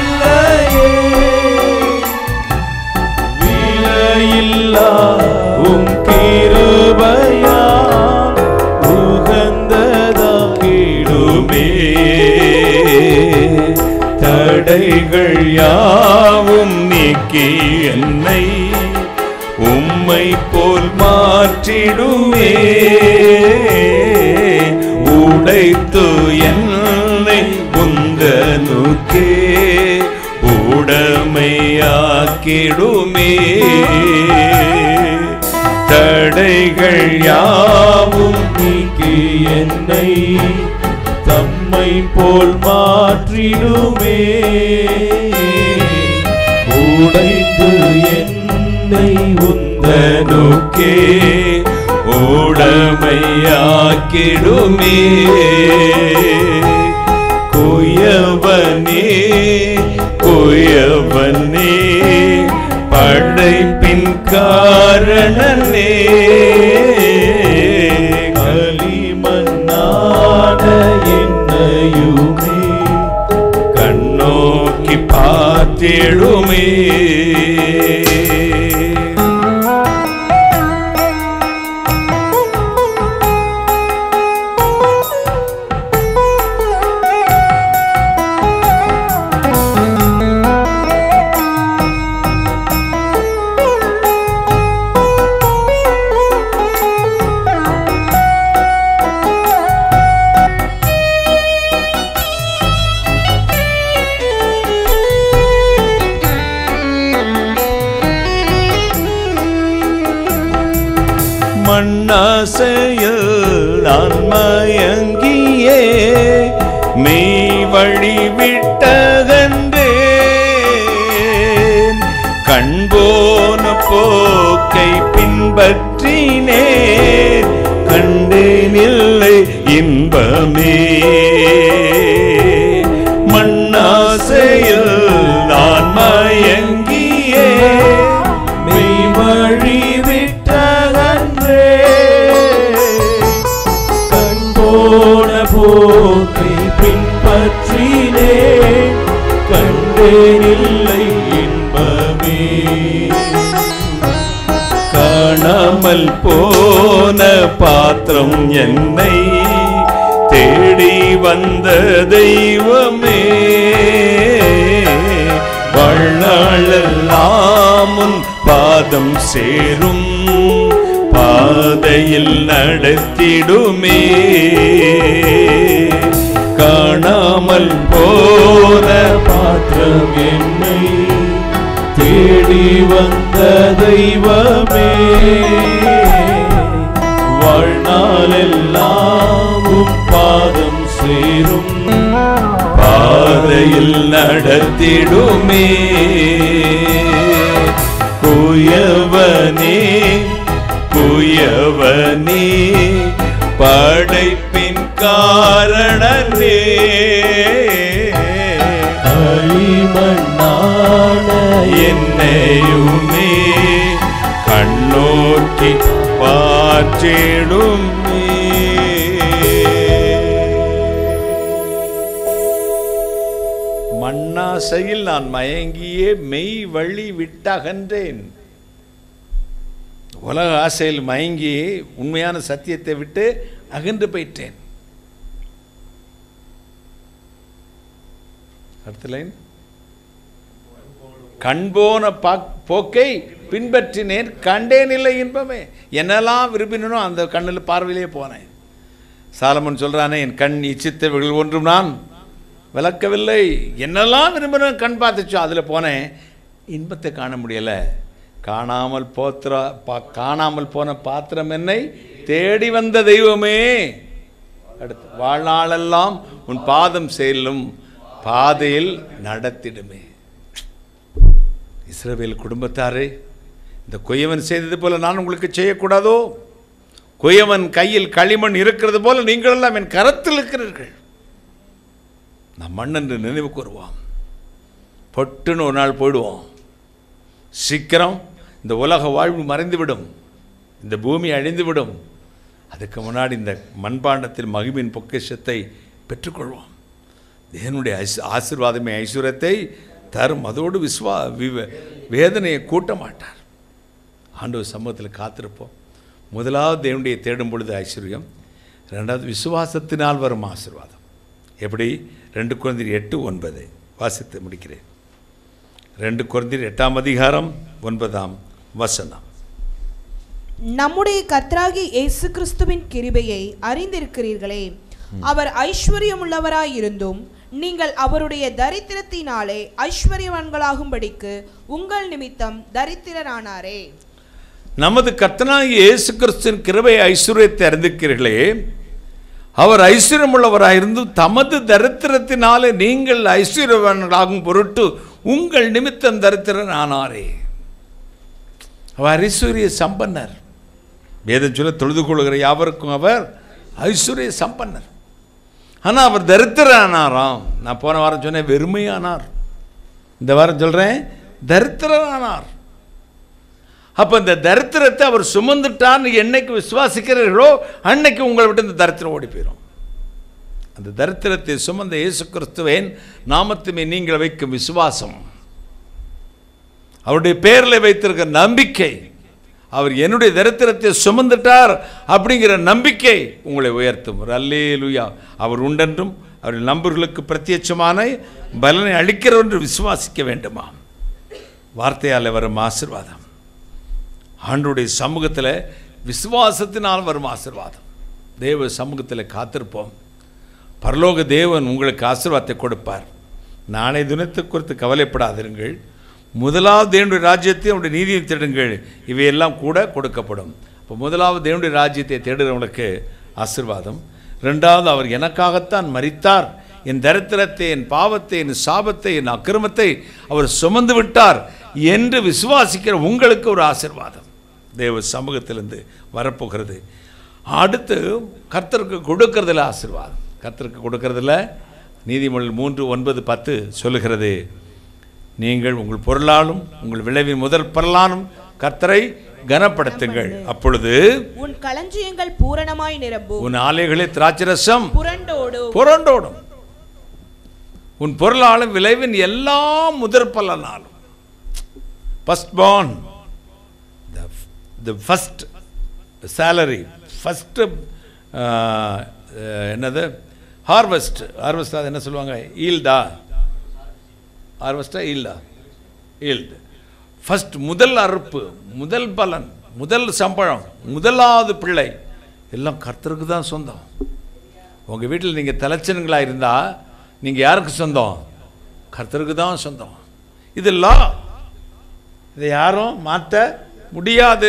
உம் கிருபையா உகந்ததாக்கிடுமே. தடைகள் யாவும் நீக்கி என்னை உம்மை போல் மாற்றிடுமே. உடைத்து என்னை உந்தனுக்கே உடமையாக்கிடுமே. தடைகள் யாவும் நீக்கி என்னை தம்மை போல் மாற்றிடுமே. உடைத்து என்னை உந்தனுக்கே உடமையாக்கிடுமே. குயவனே குயவனே படைப்பின் காரணனே களிமண்ணான என்னையுமே கண்ணோக்கி பார்த்திடுமே. மண்ணாசையில் நான் மயங்கியே மெய் வழி விட்டகன்றேன். கண்போன போக்கை பின்பற்றினேன், கண்டேனில்லை இன்பமே. மண்ணாசையில் நான் மயங்கியே மெய் வழி போக்கை பின்பற்றினே, கண்டேனில்லை இன்பமே. காணாமல் போன பாத்திரம் என்னை தேடி வந்த தெய்வமே. வாழ்நாளெல்லாம் உன் பாதம் சேரும் பாதையில் நடத்திடுமே. காணாமல் போன பாத்திரம் என்னை தேடி வந்த தெய்வமே. வாழ்நாளெல்லாம் உன் பாதம் சேரும் பாதையில் நடத்திடுமே. குயவனே குயவனே படைப்பின் காரணனே, களிமண்ணான என்னையுமே கண்ணோக்கி பார்த்திடுமே. மண்ணாசையில் நான் மயங்கியே மெய் வழி விட்டகன்றேன். உலக ஆசையில் மயங்கி உண்மையான சத்தியத்தை விட்டு அகன்று போயிட்டேன். அடுத்த லைன், கண்போன போக்கை பின்பற்றினேன், கண்டேனில்லை இன்பமே. என்னெல்லாம் விரும்பினோ அந்த கண்ணில் பார்வையிலே போனேன். சாலமன் சொல்றானே, என் கண் இச்சித்தவைகள் ஒன்றும் நான் விளக்கவில்லை. என்னெல்லாம் விரும்பினோம் கண் பார்த்துச்சோ அதில் போனேன், இன்பத்தை காண முடியலை. காணாமல் போத்திர காணாமல் போன பாத்திரம் என்னை தேடி வந்த தெய்வமே. அடுத்து, வாழ்நாளெல்லாம் உன் பாதம் செல்லும் பாதையில் நடத்திடுமே. இஸ்ரவேல் குடும்பத்தாரே, இந்த குயவன் செய்தது போல நான் உங்களுக்கு செய்யக்கூடாதோ? குயவன் கையில் களிமண் இருக்கிறது போல நீங்களெல்லாம் என் கரத்தில் இருக்கிறீர்கள். நான் மண் என்று நினைவு கூறுவோம். பொட்டுன்னு ஒரு நாள் போயிடுவோம். சீக்கிரம் இந்த உலக வாழ்வு மறைந்துவிடும், இந்த பூமி அழிந்துவிடும். அதுக்கு முன்னாடி இந்த மண்பாண்டத்தில் மகிமின் பொக்கிஷத்தை பெற்றுக்கொள்வோம். தேவனுடைய ஆசீர்வாதமே ஐஸ்வர்யத்தை தரும். அதோடு விஸ்வா வேதனையை கூட்ட மாட்டார். ஆண்டவர் சமூகத்தில் காத்திருப்போம். முதலாவது தேவனுடைய தேடும் பொழுது ஐஸ்வர்யம், ரெண்டாவது விசுவாசத்தினால் வரும் ஆசீர்வாதம். எப்படி? ரெண்டு கொரிந்தியர் எட்டு ஒன்பது வாசித்து முடிக்கிறேன். ரெண்டு கொரிந்தியர் எட்டாம் அதிகாரம் ஒன்பதாம் வசனம். நம்முடைய கர்த்தராகிய இயேசு கிறிஸ்துவின் கிருபையை அறிந்திருக்கிறீர்களே, அவர் ஐஸ்வர்யமுள்ளவராயிருந்தும் நீங்கள் அவருடைய தரித்திரத்தினாலே ஐஸ்வர்யவான்களாகும்படிக்கு உங்கள் நிமித்தம் தரித்திரரானாரே. நமது கர்த்தராகிய இயேசு கிறிஸ்துவின் கிருபை ஐஸ்வர்யத்தை அறிந்திருக்கிறீர்களே, அவர் ஐஸ்வர்யமுள்ளவராயிருந்து தமது தரித்திரத்தினாலே நீங்கள் ஐஸ்வர்யவான்களாகும் பொருட்டு உங்கள் நிமித்தம் தரித்திரன் ஆனாரே. அவர் ஐஸ்வர்ய சம்பன்னர். வேதம் சொல்ல தொழுது கொள்கிற யாவருக்கும் அவர் ஐஸ்வர்ய சம்பன்னர். ஆனால் அவர் தரித்திரனாராம். நான் போன வாரம் சொன்னேன் வெறுமையானார். இந்த வாரம் சொல்கிறேன் தரித்திரனானார். அப்போ இந்த தரித்திரத்தை அவர் சுமந்துட்டான்னு என்னைக்கு விசுவாசிக்கிறீர்களோ அன்னைக்கு உங்களை விட்டு இந்த தரித்திரம் ஓடி போயிடும். அந்த தரித்திரத்தை சுமந்த இயேசு கிறிஸ்துவின் நாமத்துமே நீங்கள் வைக்கும் விசுவாசம், அவருடைய பேரில் வைத்திருக்கிற நம்பிக்கை, அவர் என்னுடைய தரித்திரத்தை சுமந்துட்டார் அப்படிங்கிற நம்பிக்கை உங்களை உயர்த்தும். அல்லேலூயா. அவர் உண்டென்றும் அவர்கள் நம்பர்களுக்கு பிரத்யட்சமான பலனை அளிக்கிறவர் என்று விசுவாசிக்க வேண்டுமா? வார்த்தையால் வரும் ஆசீர்வாதம், ஆண்டவருடைய சமூகத்தில் விசுவாசத்தினால் வரும் ஆசீர்வாதம். தேவ சமூகத்தில் காத்திருப்போம். பரலோக தேவன் உங்களுக்கு ஆசீர்வாதத்தை கொடுப்பார். நாளை தினத்தை குறித்து கவலைப்படாதிருங்கள். முதலாவது தேவனுடைய ராஜ்யத்தை அவருடைய நீதியை தேடுங்கள், இவையெல்லாம் கூட கொடுக்கப்படும். இப்போ முதலாவது தேவனுடைய ராஜ்யத்தை தேடுகிறவங்களுக்கு ஆசீர்வாதம். ரெண்டாவது, அவர் எனக்காகத்தான் மரித்தார், என் தரித்திரத்தை, என் பாவத்தை, என் சாபத்தை, என் அக்கிரமத்தை அவர் சுமந்து விட்டார் என்று விசுவாசிக்கிற உங்களுக்கு ஒரு ஆசீர்வாதம் தேவ சமூகத்திலிருந்து வரப்போகிறது. அடுத்து கர்த்தருக்கு கொடுக்கறதில் ஆசீர்வாதம். கர்த்தருக்கு கொடுக்கறதில் நீதிமொழிகள் மூன்று ஒன்பது பத்து சொல்லுகிறது, நீங்கள் உங்கள் பொருளாலும் உங்கள் விளைவின் முதல் பரலானும் கர்த்தரை கனப்படுத்துங்கள், அப்பொழுது உன் களஞ்சியங்கள் பூரணமாய் நிரம்பும், உன் ஆலைகளில் திராட்சரசம் புரண்டோடும் புரண்டோடும். உன் பொருளாலும் விளைவின் எல்லா முதற் பலனாலும், first born, the first salary, first என்னது ஹார்வெஸ்ட், ஹார்வெஸ்ட் அது என்ன சொல்லுவாங்க, ஈல்டா, ஹார்வெஸ்டா ஈல்டா, ஈல்டு, ஃபர்ஸ்ட் முதல் அறுப்பு, முதல் பலன், முதல் சம்பளம், முதலாவது பிள்ளை எல்லாம் கர்த்தருக்கு தான் சொந்தம். உங்கள் வீட்டில் நீங்கள் தலைச்சன்களாக இருந்தால் நீங்கள் யாருக்கு சொந்தம்? கர்த்தருக்கு தான் சொந்தம். இது லா, இதை யாரும் மாற்ற முடியாது.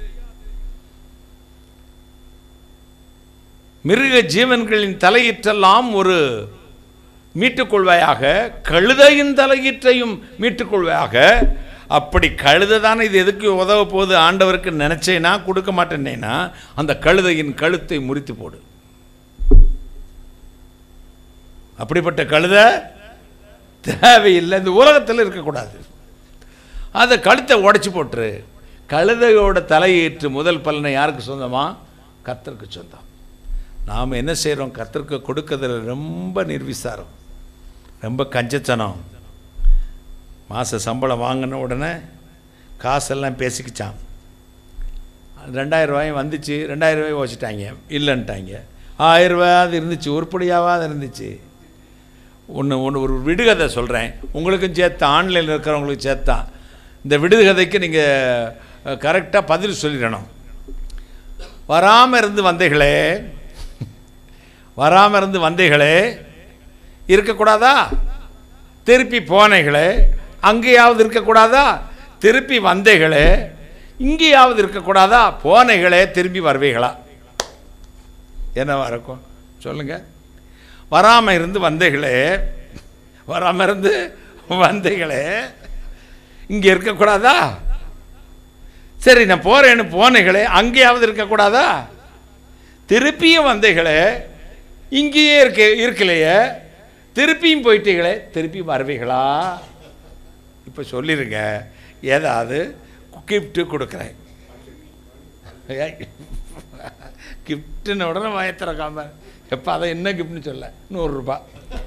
மிருக ஜீவன்களின் தலையீற்றெல்லாம் ஒரு மீட்டுக்கொள்வாயாக, கழுதையின் தலையீற்றையும் மீட்டுக்கொள்வாயாக. அப்படி கழுதை தானே இது எதுக்கு உதவ போகுது ஆண்டவருக்கு நினைச்சேனா, கொடுக்க மாட்டேன்னா அந்த கழுதையின் கழுத்தை முறித்து போடு. அப்படிப்பட்ட கழுதை தேவையில்லை, இந்த உலகத்தில் இருக்கக்கூடாது. அதை கழுத்தை உடைச்சி போட்டுரு. கழுதையோட தலையீற்று முதல் பலனை யாருக்கு சொந்தமா? கர்த்தருக்கு சொந்தம். நாம் என்ன செய்கிறோம்? கர்த்தருக்கு கொடுக்கறதுல ரொம்ப நிர்விசாரம், ரொம்ப கஞ்சத்தனம். மாத சம்பளம் வாங்கின உடனே காசெல்லாம் பேசிக்கிச்சான். ரெண்டாயிரம் ரூபாயும் வந்துச்சு, ரெண்டாயிரம் ரூபாய் வச்சுட்டாங்க, இல்லைன்ட்டாங்க. ஆயிரம் ரூபாயாவது இருந்துச்சு, உருப்படியாவது இருந்துச்சு. ஒன்று ஒன்று ஒரு விடுகதை சொல்கிறேன், உங்களுக்கும் சேர்த்தா, ஆன்லைனில் இருக்கிறவங்களுக்கு சேர்த்தா. இந்த விடுகதைக்கு நீங்கள் கரெக்டாக பதில் சொல்லிடணும். வராமல் இருந்து வந்தைகளே, வராமல் இருந்து வந்தைகளே இருக்கக்கூடாதா? திருப்பி போனைகளே அங்கேயாவது இருக்கக்கூடாதா? திருப்பி வந்தைகளே இங்கேயாவது இருக்கக்கூடாதா? போனைகளே திரும்பி வருவீங்களா? என்னவா இருக்கும் சொல்லுங்க? வராமல் இருந்து வந்தைகளே, வராமல் இருந்து வந்தைகளே இங்கே இருக்கக்கூடாதா? சரி, நான் போகிறேன்னு போனைகளே அங்கேயாவது இருக்கக்கூடாதா? திருப்பியும் வந்தைகளே இங்கேயே இருக்க இருக்கலையே, திருப்பியும் போயிட்டீங்களே திருப்பி வருவீங்களா? இப்போ சொல்லிடுங்க, ஏதாவது கிஃப்ட்டு கொடுக்குறேன். கிஃப்ட்டுன்னு உடனே வயத்திறக்காம எப்போ அதை என்ன கிஃப்ட்னு சொல்ல, நூறுரூபா.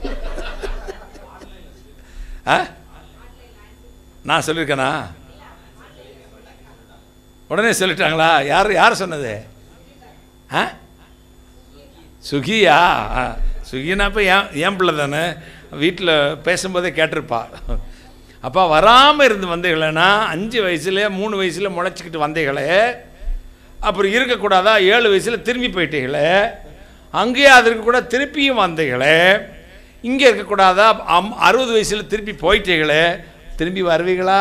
ஆ, நான் சொல்லியிருக்கேனா? உடனே சொல்லிட்டாங்களா? யார் யார் சொன்னது? ஆ, சுகியா? சுகினா இப்போ ஏன் ஏன் பிள்ளை தானே, வீட்டில் பேசும்போதே கேட்டிருப்பா. அப்பா வராமல் இருந்து வந்தீங்களேன்னா, அஞ்சு வயசுல மூணு வயசில் முளைச்சிக்கிட்டு வந்தீங்களே, அப்புறம் இருக்கக்கூடாதா? ஏழு வயசில் திரும்பி போயிட்டீங்களே, அங்கேயே அது இருக்கக்கூடாது திருப்பியும் வந்தீங்களே, இங்கே இருக்கக்கூடாதா? அம் அறுபது வயசில் திருப்பி போயிட்டீங்களே, திரும்பி வருவீங்களா?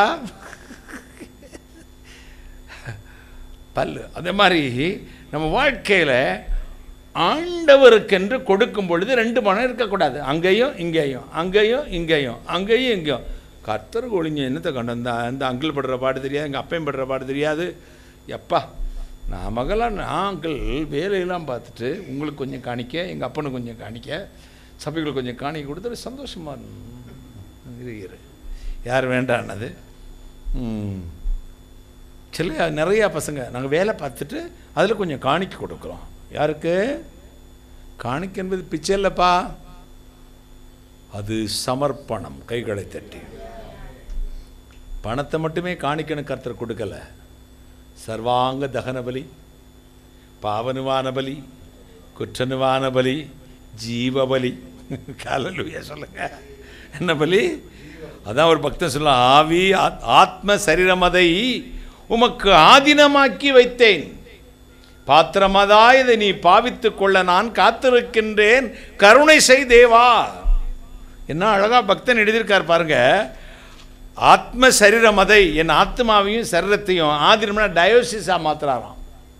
பல்லு. அதே மாதிரி நம்ம வாழ்க்கையில் ஆண்டவருக்கென்று கொடுக்கும் பொழுது ரெண்டு மனம் இருக்கக்கூடாது. அங்கேயும் இங்கேயும், அங்கேயும் இங்கேயும், அங்கேயும் இங்கேயும். கர்த்தருக்கு ஒழிஞ்ச என்னத்தை கொண்டு வந்தா? இந்த அங்கிள் படுற பாடு தெரியாது, எங்கள் அப்பையும் படுற பாடு தெரியாது. எப்பா நான் மகளாக நான் அங்கிள் வேலையெல்லாம் பார்த்துட்டு உங்களுக்கு கொஞ்சம் காணிக்க, எங்கள் அப்பனுக்கு கொஞ்சம் காணிக்க, சபைகளுக்கு கொஞ்சம் காணிக்க கொடுத்துட்டு சந்தோஷமாக இருக்கிற யார் வேண்டான்னது? சில நிறையா பசங்க நாங்கள் வேலை பார்த்துட்டு அதில் கொஞ்சம் காணிக்க கொடுக்குறோம். யாருக்கு காணிக்க என்பது பிச்சை இல்லைப்பா, அது சமர்ப்பணம். கைகளை தட்டி பணத்தை மட்டுமே காணிக்கணும் கர்த்தர் கொடுக்கல. சர்வாங்க தகன பலி, பாவனுவான பலி, குற்றனுவான பலி, ஜீவபலி. ஹல்லேலூயா சொல்லுங்க. என்ன பலி? அதான் ஒரு பக்தன் சொல்ல, ஆவி ஆத்ம சரீரமதை உமக்கு ஆதீனமாக்கி வைத்தேன், பாத்திரமதாய் இதை நீ பாவித்துக் கொள்ள நான் காத்திருக்கின்றேன், கருணை செய் தேவா. என்ன அழகா பக்தன் எழுதியிருக்கார் பாருங்க. ஆத்ம சரீரமதை, என் ஆத்மாவையும் சரீரத்தையும் ஆதீனம்னா டயோசிஸாக மாத்திராராம்.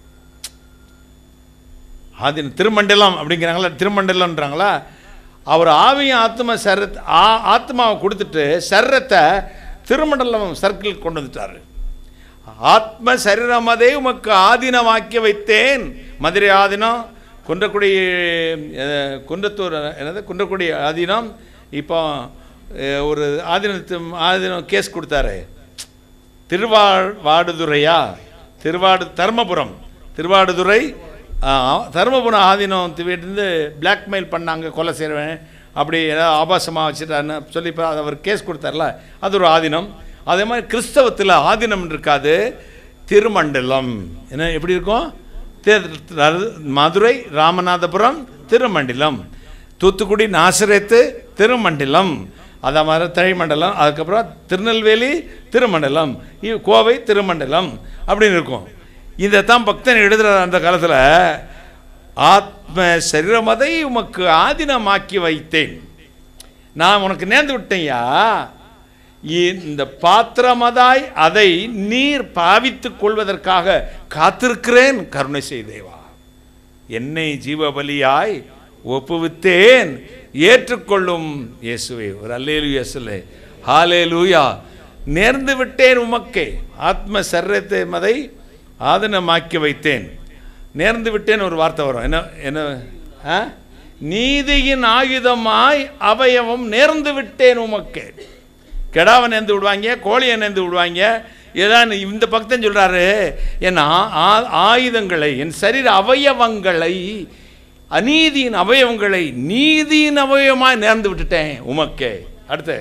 ஆதீனம் திருமண்டலம் அப்படிங்கிறாங்களா, திருமண்டலம்ன்றாங்களா. அவர் ஆவியும் ஆத்ம சரீரத்தை ஆத்மாவை கொடுத்துட்டு சரீரத்தை திருமண்டலம் சர்க்கிள் கொண்டு வந்துட்டார். ஆத்ம சரீரமதை உமக்கு ஆதீனமாக்கி வைத்தேன். மதுரை ஆதீனம், குன்றக்குடி குன்றத்தூர் என்னது குன்றக்குடி ஆதீனம். இப்போ ஒரு ஆதீனத்து ஆதீனம் கேஸ் கொடுத்தாரு. திருவாடுதுறையா திருவாடு தர்மபுரம் திருவாடுதுறை தர்மபுரம் ஆதீனம் வீட்டிலேருந்து பிளாக்மெயில் பண்ணாங்க, கொலை செய்வேன் அப்படி ஏதாவது ஆபாசமாக வச்சுட்டாருன்னு சொல்லி இப்போ அவர் கேஸ் கொடுத்தார்ல, அது ஒரு ஆதீனம். அதே மாதிரி கிறிஸ்தவத்தில் ஆதீனம் இருக்காது, திருமண்டலம். என்ன எப்படி இருக்கும்? மதுரை ராமநாதபுரம் திருமண்டலம், தூத்துக்குடி நாசரேத்து திருமண்டலம், அதை மாதிரி திரைமண்டலம், அதுக்கப்புறம் திருநெல்வேலி திருமண்டலம், கோவை திருமண்டலம் அப்படின்னு இருக்கும். இதைத்தான் பக்தன் எழுதுகிறார் அந்த காலத்தில். ஆத்ம சரீரமதை உமக்கு ஆதீனமாக்கி வைத்தேன், நான் உனக்கு நேர்ந்து விட்டேன்யா. இந்த பாத்திரமதாய் அதை நீர் பாவித்துக் கொள்வதற்காக காத்திருக்கிறேன், கருணை செய்தேவா. என்னை ஜீவபலியாய் ஒப்புவித்தேன், ஏற்றுக்கொள்ளும் இயேசுவே. ஒரு அல்லேலூயா சொல்லு. ஹல்லேலூயா. நேர்ந்து விட்டேன் உமக்கே, ஆத்ம சரீரத்தை மதை ஆதீனமாக்கி வைத்தேன். நேர்ந்து விட்டேன் ஒரு வார்த்தை வரும். என்ன என்ன நீதியின் ஆயுதமாய் அவயவம் நேர்ந்து விட்டேன் உமக்கே. கெடாவை நேர்ந்து விடுவாங்க, கோழியை நேர்ந்து விடுவாங்க. ஏதான் இந்த பக்தன் சொல்றாரு, என் ஆயுதங்களை, என் சரீர அவயவங்களை, அநீதியின் அவயவங்களை நீதியின் அவயவமாய் நேர்ந்து விட்டுட்டேன் உமக்கே. அடுத்து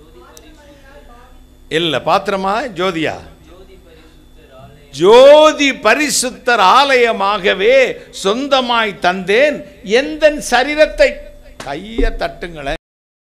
இல்லை பாத்திரமா ஜோதியா, ஜோதி பரிசுத்தர் ஆலயமாகவே சொந்தமாய் தந்தேன் எந்த சரீரத்தை. கைய தட்டுங்களேன்.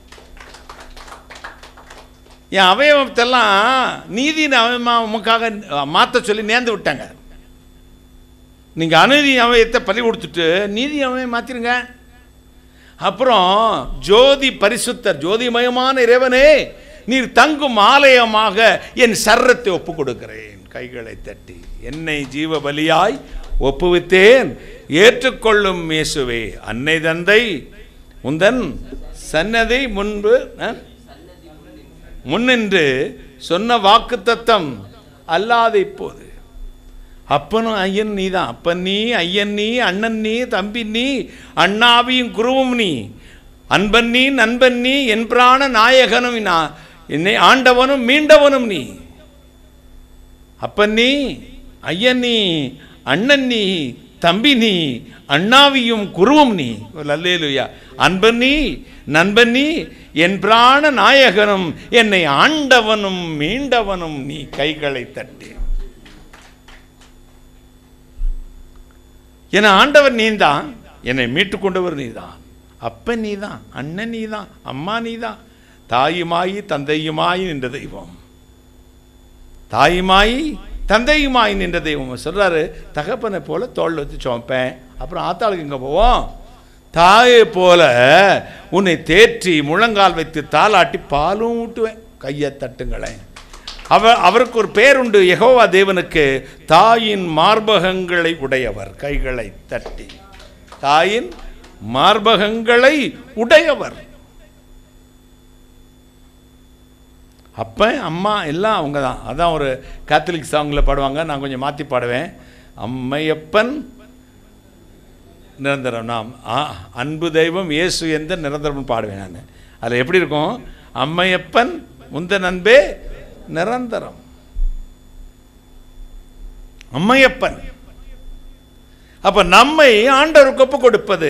என் அவயவத்தெல்லாம் நீதியின் அவயமாக உமக்காக மாற்ற சொல்லி நேர்ந்து விட்டாங்க. நீங்கள் அநீதி அவயத்தை பலி கொடுத்துட்டு நீதி அவயம் மாற்றிருங்க. அப்புறம் ஜோதி பரிசுத்தர், ஜோதிமயமான இறைவனே, நீர் தங்கும் ஆலயமாக என் சரீரத்தை ஒப்பு கொடுக்கிறேன். கைகளை தட்டி என்னை ஜீவ பலியாய் ஒப்புவித்தேன், ஏற்றுக்கொள்ளும் இயேசுவே. அன்னை தந்தை உந்தன் சன்னதி முன்பு முன்னின்று சொன்ன வாக்கு தத்தம் அல்லாத இப்போது அப்பனும் ஐயன் நீ தான். அப்பன் நீ, ஐயன் நீ, அண்ணன் நீ, தம்பி நீ, அண்ணாவியும் குருவும் நீ, அன்பன் நீ, நண்பன் நீ, என் பிராண நாயகனும் நான், என்னை ஆண்டவனும் மீண்டவனும் நீ. அப்பன் நீ, ஐயன் நீ, அண்ணன் நீ, தம்பி நீ, அண்ணாவியும் குருவும் நீ. அல்லேலூயா. அன்பன் நீ, நண்பன் நீ, என் பிராண நாயகனும் என்னை ஆண்டவனும் மீண்டவனும் நீ. கைகளை தட்டி என ஆண்டவர் நீதான், என்னை மீட்டு கொண்டவர் நீதான், அப்பன் நீதான், அண்ணன் நீதான், அம்மா நீதான், தாயுமாயி தந்தையுமாய் நின்ற தெய்வம். தாயுமாயி தந்தையுமாய் நின்ற தெய்வம் சொல்றாரு. தகப்பனை போல தோல் வச்சு சோப்பேன். அப்புறம் ஆத்தாளுக்கு இங்கே போவோம். தாயை போல உன்னை தேற்றி முழங்கால் வைத்து தாளாட்டி பாலும் ஊட்டுவேன். கையை தட்டுங்களேன். அவர் அவருக்கு ஒரு பேர் உண்டு, யெகோவா தேவனுக்கு, தாயின் மார்பகங்களை உடையவர். கைகளை தட்டி தாயின் மார்பகங்களை உடையவர். அப்போ அம்மா எல்லாம் அவங்க தான். அதான் ஒரு கேத்தலிக் சாங்கில் பாடுவாங்க, நான் கொஞ்சம் மாற்றி பாடுவேன். அம்மையப்பன் நிரந்தரம், நாம் அன்பு தெய்வம் இயேசு எந்த நிரந்தரம் பாடுவேன் நான். அதில் எப்படி இருக்கும்? அம்மையப்பன் முந்த நண்பே நிரந்தரம். அம்மையப்பன். அப்ப நம்மை ஆண்டவருக்கு ஒப்பு கொடுப்பது,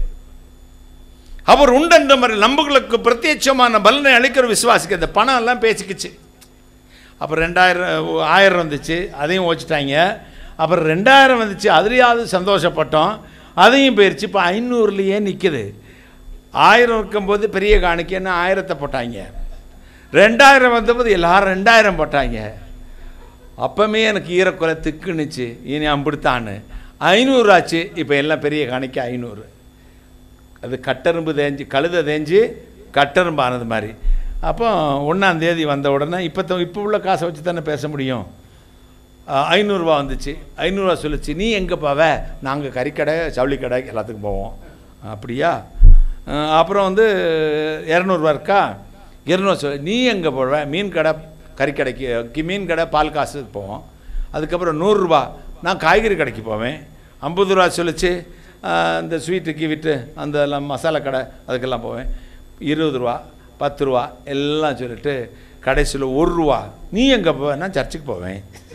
அவர் உண்டென்ற மாதிரி நம்புகளுக்கு பிரத்யட்சமான பலனை அளிக்கிற விசுவாசிக்கு. இந்த பணம் எல்லாம் பேசிக்கிச்சு. அப்புறம் ரெண்டாயிரம் ஆயிரம் வந்துச்சு, அதையும் வச்சுட்டாங்க. அப்புறம் ரெண்டாயிரம் வந்துச்சு, அதுலேயாவது சந்தோஷப்பட்டோம், அதையும் போயிடுச்சு. இப்போ ஐநூறுலேயே நிற்குது. ஆயிரம் இருக்கும்போது பெரிய காணிக்கைன்னு ஆயிரத்தை போட்டாங்க. ரெண்டாயிரம் வந்தபோது எல்லாரும் ரெண்டாயிரம் போட்டாங்க. அப்போமே எனக்கு ஈரக்குறை திக்குனுச்சு, இனி அம்பிடுத்தான்னு. ஐநூறு ஆச்சு. இப்போ எல்லாம் பெரிய காணிக்கை ஐநூறு. அது கட்டெரும்பு தேஞ்சு கழுதை தேஞ்சு கட்டெரும்பு ஆனது மாதிரி. அப்போ ஒன்றாந்தேதி வந்த உடனே இப்போ இப்போ உள்ள காசை வச்சு தானே பேச முடியும். ஐநூறுரூவா வந்துச்சு. ஐநூறுரூவா சொல்லிச்சு, நீ எங்கே போவ? நாங்கள் கறிக்கடை ஜவுளி கடை எல்லாத்துக்கும் போவோம். அப்படியா? அப்புறம் வந்து இரநூறுவா இருக்கா? இருநூறு சொல். நீ எங்கே போவ? மீன் கடை கறிக்கடைக்கு, மீன் கடை பால் காசுக்கு போவோம். அதுக்கப்புறம் நூறுரூவா நான் காய்கறி கடைக்கு போவேன். ஐம்பது ரூபா சொல்லிச்சு இந்த ஸ்வீட்டுக்கு விட்டு அந்த எல்லாம் மசாலா கடை அதுக்கெல்லாம் போவேன். இருபது ரூபா பத்து ரூபா எல்லாம் சொல்லிட்டு கடைசியில் ஒரு ரூபா. நீ எங்கே போவ? நான் சர்ச்சுக்கு போவேன்.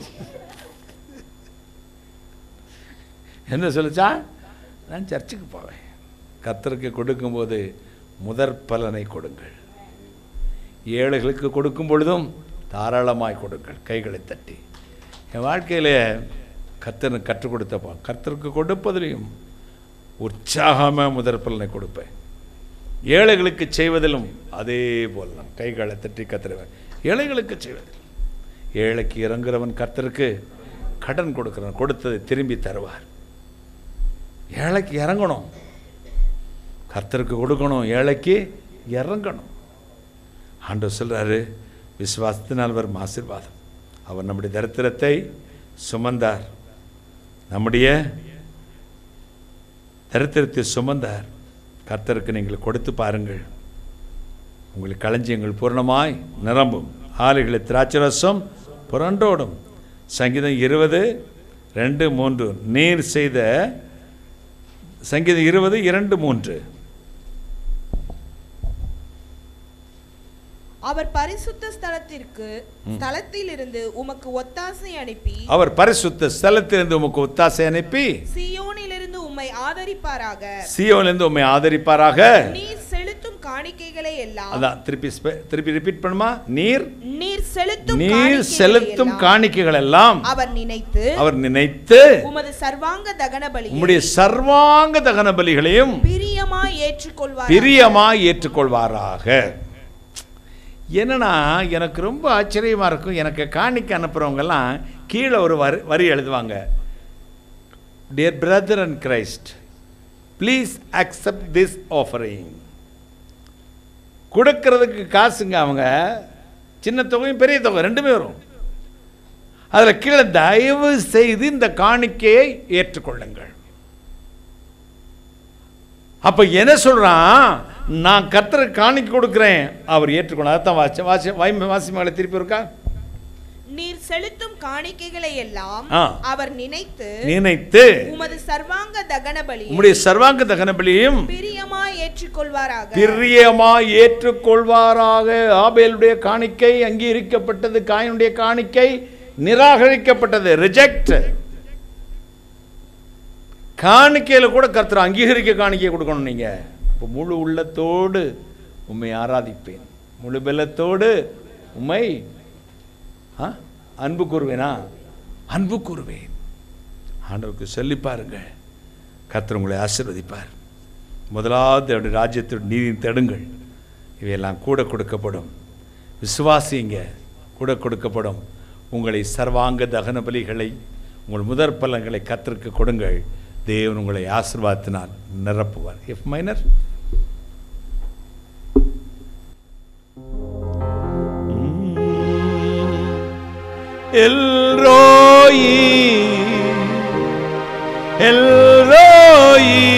என்ன சொல்லிச்சா? நான் சர்ச்சுக்கு போவேன். கர்த்தருக்கு கொடுக்கும்போது முதற் பலனை கொடுங்கள். ஏழைகளுக்கு கொடுக்கும் பொழுதும் தாராளமாய் கொடுங்கள், கைகளை தட்டி. என் வாழ்க்கையில் கர்த்தனுக்கு கற்றுக் கொடுத்தப்பா, கர்த்தருக்கு கொடுப்பதிலையும் உற்சாகமாக முதற் பலனை கொடுப்பேன். ஏழைகளுக்கு செய்வதிலும் அதே போல் நான் கைகளை தட்டி கத்துருவேன். ஏழைகளுக்கு செய்வதில் ஏழைக்கு இறங்குறவன் கர்த்தருக்கு கடன் கொடுக்கிறவன் கொடுத்ததை திரும்பி தருவார். ஏழைக்கு இறங்கணும், கர்த்தருக்கு கொடுக்கணும், ஏழைக்கு இறங்கணும். ஆண்டவர் சொல்றாரு, விசுவாசத்தினால் வரும் ஆசீர்வாதம். அவர் நம்முடைய தரித்திரத்தை சுமந்தார், நம்முடைய தரித்திரத்தை சுமந்தார். கர்த்தருக்கு நீங்கள் கொடுத்து பாருங்கள், உங்களுக்கு களஞ்சியங்கள் பூர்ணமாய் நிரம்பும், ஆலைகளை திராட்சரசம் புரண்டோடும். சங்கீதம் இருபது ரெண்டு மூன்று. நீர் செய்த சங்கீதம் இருபது இரண்டு மூன்று. அவர் பரிசுத்த ஸ்தலத்திற்கு ஸ்தலத்திலிருந்து உமக்கு ஒத்தாசை அனுப்பி அவர் பரிசுத்த ஸ்தலத்திலிருந்து உமக்கு ஒத்தாசை அனுப்பி சீயோனிலிருந்து உம்மை ஆதரிப்பாராக. சீயோனிலிருந்து உம்மை ஆதரிப்பாராக. நீர் செலுத்தும் காணிக்கைகளை எல்லாம், அதான் திருப்பி திருப்பி ரிப்பீட் பண்ணுமா? நீர் நீர் செலுத்தும் நீர் செலுத்தும் காணிக்கைகள் எல்லாம் அவர் நினைத்து அவர் நினைத்து உமது சர்வாங்க தகன பலி உம்முடைய சர்வாங்க தகன பலிகளையும் பிரியமாய் ஏற்றுக்கொள்வார் பிரியமாய் ஏற்றுக்கொள்வாராக. என்னன்னா எனக்கு ரொம்ப ஆச்சரியமாக இருக்கும். எனக்கு காணிக்கை அனுப்புகிறவங்கெல்லாம் கீழே ஒரு வரி வரி எழுதுவாங்க, dear brother and Christ please accept this offering. கொடுக்கறதுக்கு காசுங்க, அவங்க சின்ன தொகையும் பெரிய தொகை ரெண்டுமே வரும். அதில் கீழே தயவு செய்து இந்த காணிக்கையை ஏற்றுக்கொள்ளுங்கள். அப்போ என்ன சொல்கிறான்? நான் கர்த்தருக்கு காணிக்கை கொடுக்கிறேன், அவர் ஏற்றுக்கொள்ள. அதான் வாசி வாசி வாசி மகளை திருப்பி இருக்கா? நீர் செலுத்தும் காணிக்கைகளை எல்லாம் அவர் நினைத்து நினைத்து உமது சர்வாங்க தகன பலி உம்முடைய சர்வாங்க தகன பலியையும் பிரியமாய் ஏற்றுக்கொள்வாராக பிரியமாய் ஏற்றுக்கொள்வாராக. ஆபேலுடைய காணிக்கை அங்கீகரிக்கப்பட்டது, காயினுடைய காணிக்கை நிராகரிக்கப்பட்டது, ரிஜெக்ட். காணிக்கையில் கூட கர்த்தர் அங்கீகரிக்க காணிக்கை கொடுக்கணும். நீங்க இப்போ முழு உள்ளத்தோடு உம்மை ஆராதிப்பேன், முழு பலத்தோடு உம்மை அன்பு கூறுவேனா? அன்பு கூறுவேன். ஆண்டவருக்கு சொல்லி பாருங்க, கர்த்தர் உங்களை ஆசீர்வதிப்பார். முதலாவது அவருடைய ராஜ்யத்தோட நீதி தேடுங்கள், இவையெல்லாம் கூட கொடுக்கப்படும். விசுவாசிங்க, கூட கொடுக்கப்படும். உங்களை சர்வாங்க தகன பலிகளை, உங்கள் முதற் பலன்களை கர்த்தருக்கு கொடுங்கள். தேவன் உங்களை ஆசீர்வாதத்தினால் நிரப்புவார். F minor. எல்ரோயி எல்ரோயி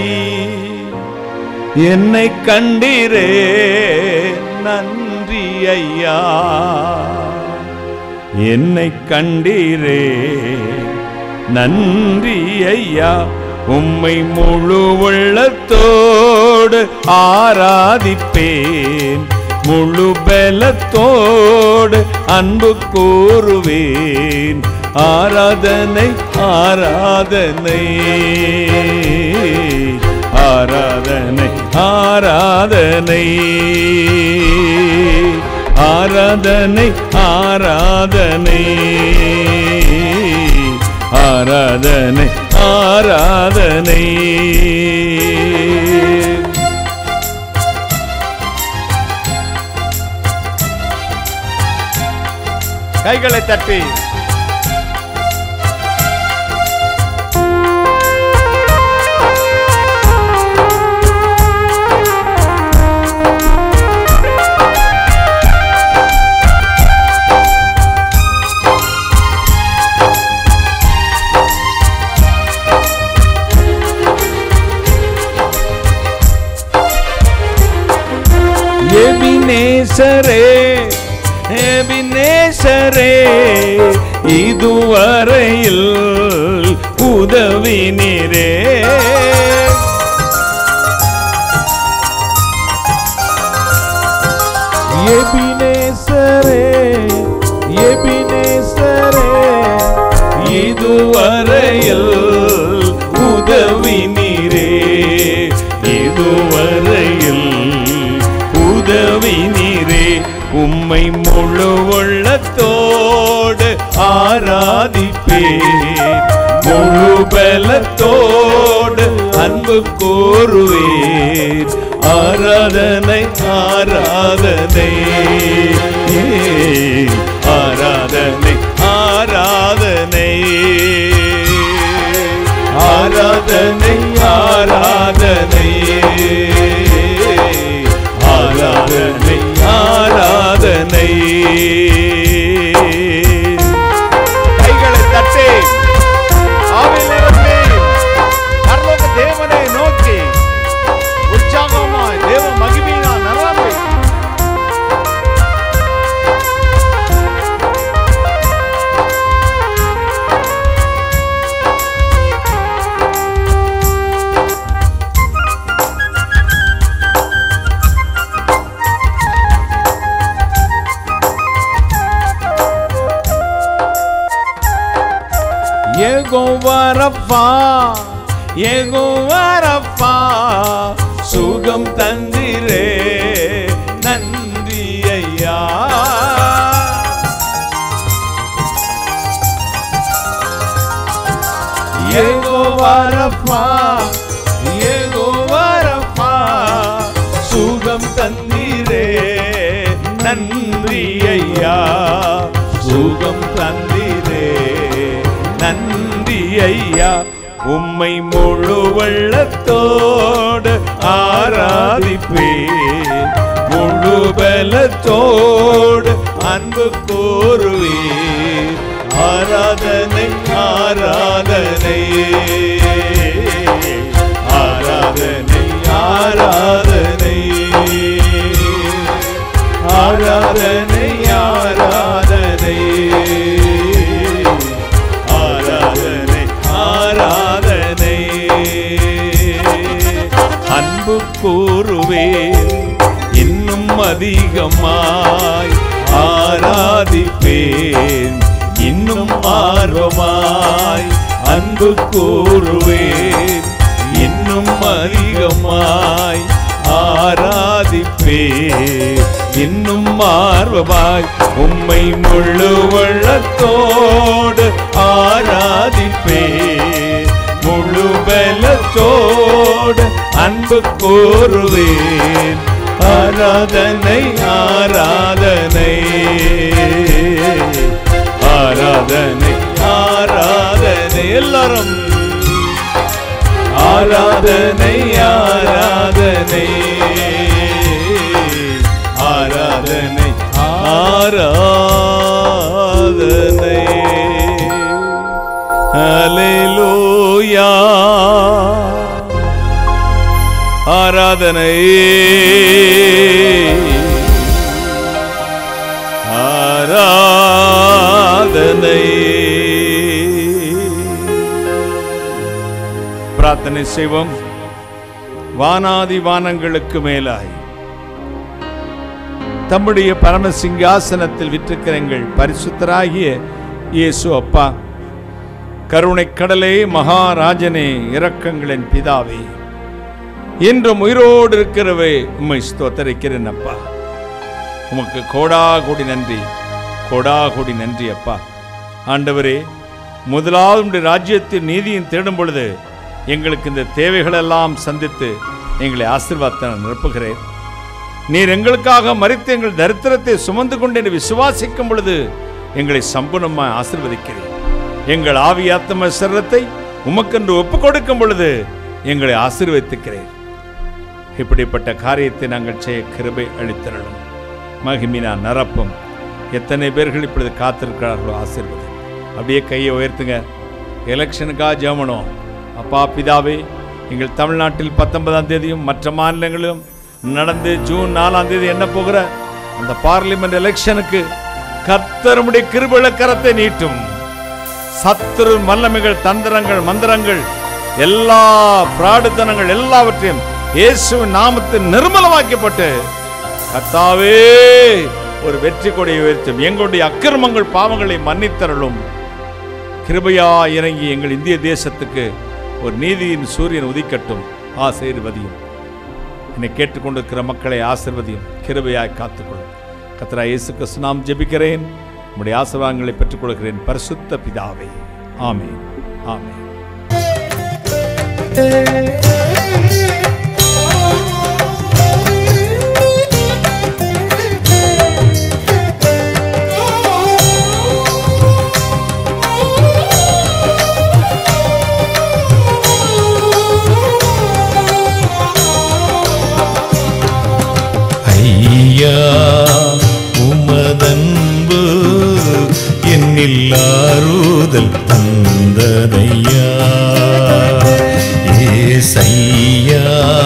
என்னை கண்டீரே நன்றி ஐயா, என்னை கண்டீரே நன்றி ஐயா. உம்மை முழு உள்ளத்தோடு ஆராதிப்பேன், முழு பலத்தோடு அன்பு கூறுவேன். ஆராதனை ஆராதனை ஆராதனை ஆராதனை ஆராதனை ஆராதனை ஆராதனை ஆராதனை. கைகளை தட்டி எபினேசரே எபினேசரே இதுவரையில் உதவினீரே. எபினேசரே எபினேசரே இதுவரையில் உதவினீரே. இதுவரையில் உதவினீரே. உம்மை முழு உள்ளத்தோடு ஆராதிப்பேன். முழு பலத்தோடு அன்பு கூறுவேன். ஆராதனை ஆராதனை ஆராதனை ஆராதனை ஆராதனை ஆராதனை ஆராதனை ஆராதனை. கைகளை தட்டி ஆவியிலிருந்து பரலோக தேவனை நோக்கி உற்சாகமாய் தேவ மகிமையினால் நிரம்பி யெகோவா ரப்பா யெகோவா ரப்பா சுகம் தந்திரே நன்றி ஐயா. யெகோவா ரப்பா யெகோவா ரப்பா சுகம் தந்திரே நன்றி ஐயா. சுகம் தந்திரே நன்றி ஐயா. உம்மை முழு உள்ளத்தோடு ஆராதிப்பேன். முழு பலத்தோடு அன்பு கூறுவேன். ஆராதனை ஆராதனை ஆராதனை ஆராதனை ஆராதனை ஆராதனை ஆராதனை ஆராதனை. அன்பு கூறுவேன் இன்னும் அதிகமாய் ஆராதிப்பேன். இன்னும் ஆர்வமாய் அன்பு கூறுவேன். இன்னும் அதிகமாய் ஆராதிப்பேன். இன்னும் ஆர்வமாய் உம்மை முழு உள்ளத்தோடு ஆராதிப்பேன். முழு பலத்தோடு அன்பு கூறுவேன். ஆராதனை ஆராதனை ஆராதனை ஆராதனை. எல்லாரும் ஆராதனை ஆராதனை ஆராதனை ஆராதனை. ஹல்லேலூயா. ஆராதனை ஆராதனை. பிரார்த்தனை செய்வோம். வானாதி வானங்களுக்கு மேலாய் தம்முடைய பரமசிங்காசனத்தில் விற்றிருக்கிற எங்கள் பரிசுத்தராகிய இயேசு அப்பா, கருணை கடலே, மகாராஜனே, இரக்கங்களின் பிதாவே, என்றும் உயிரோடு இருக்கிறவே உம்மை ஸ்தோத்தரிக்கிறேன் அப்பா. உமக்கு கோடா கோடி நன்றி, கோடா கோடி நன்றி அப்பா. ஆண்டவரே, முதலாவது ராஜ்யத்தின் நீதியின் தேடும் பொழுது எங்களுக்கு இந்த தேவைகளெல்லாம் சந்தித்து எங்களை ஆசீர்வாதத்தை நிரப்புகிறேன். நீர் எங்களுக்காக மரித்து எங்கள் தரித்திரத்தை சுமந்து கொண்டு என்று விசுவாசிக்கும் பொழுது எங்களை சம்பூர்ணமாய் ஆசீர்வதிக்கிறேன். எங்கள் ஆவி ஆத்ம சரீரத்தை உமக்கென்று ஒப்புக் கொடுக்கும் பொழுது எங்களை ஆசீர்வதிக்கிறேன். இப்படிப்பட்ட காரியத்தை நாங்கள் செய்ய கிருபை அளித்தரணும். மகிமினா நிரப்பும். எத்தனை பேர்கள் இப்பொழுது காத்திருக்கிறார்களோ ஆசீர்வதி. அப்படியே கையை உயர்த்துங்க. எலெக்ஷனுக்காக ஜெபம். அப்பா பிதாவே, எங்கள் தமிழ்நாட்டில் பத்தொன்பதாம் தேதியும் மற்ற மாநிலங்களிலும் நடந்து ஜூன் நாலாம் தேதி என்ன போகிற அந்த பார்லிமெண்ட் எலெக்ஷனுக்கு கர்த்தருடைய கிருபையுள்ள கரத்தை நீட்டும். சத்துரு வல்லமைகள், தந்திரங்கள், மந்திரங்கள், எல்லா பிராடுத்தனங்கள் எல்லாவற்றையும் இயேசுவின் நாமத்தில் நிர்மலமாக்கப்பட்டு கர்த்தாவே ஒரு வெற்றி கொடியை உயர்த்தும். எங்களுடைய அக்கிரமங்கள் பாவங்களை மன்னித்தருளும். கிருபையா இறங்கி எங்கள் இந்திய தேசத்துக்கு ஒரு நீதியின் சூரியன் உதிக்கட்டும். ஆசீர்வதியும். என்னை கேட்டுக்கொண்டிருக்கிற மக்களை ஆசீர்வதியும். கிருபையாய் காத்துக்கொள்ளும். கர்த்தராகிய இயேசு கிறிஸ்து நாமத்தில் ஜெபிக்கிறேன். உம்முடைய ஆசீர்வாதங்களை பெற்றுக் கொள்கிறேன் பரிசுத்த பிதாவே. ஆமென், ஆமென். உமதன்பு என்னில் ஆறுதல் தந்ததையா. ஏசையா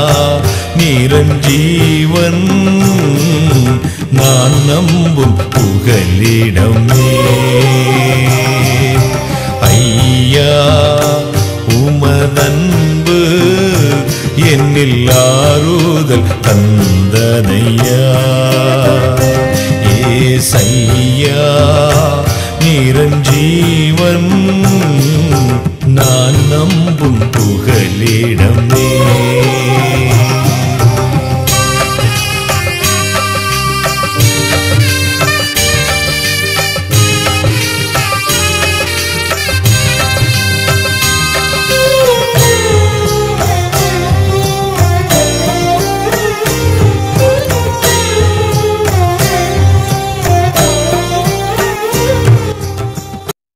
நிரஞ்சீவன் நான் நம்பும் புகலிடமே. ஐயா உமதன்பு என்னில் ஆறுதல் தந்ததையா. ஏசையா நிரஞ்சீவன் நான் நம்பும் புகலிடமே.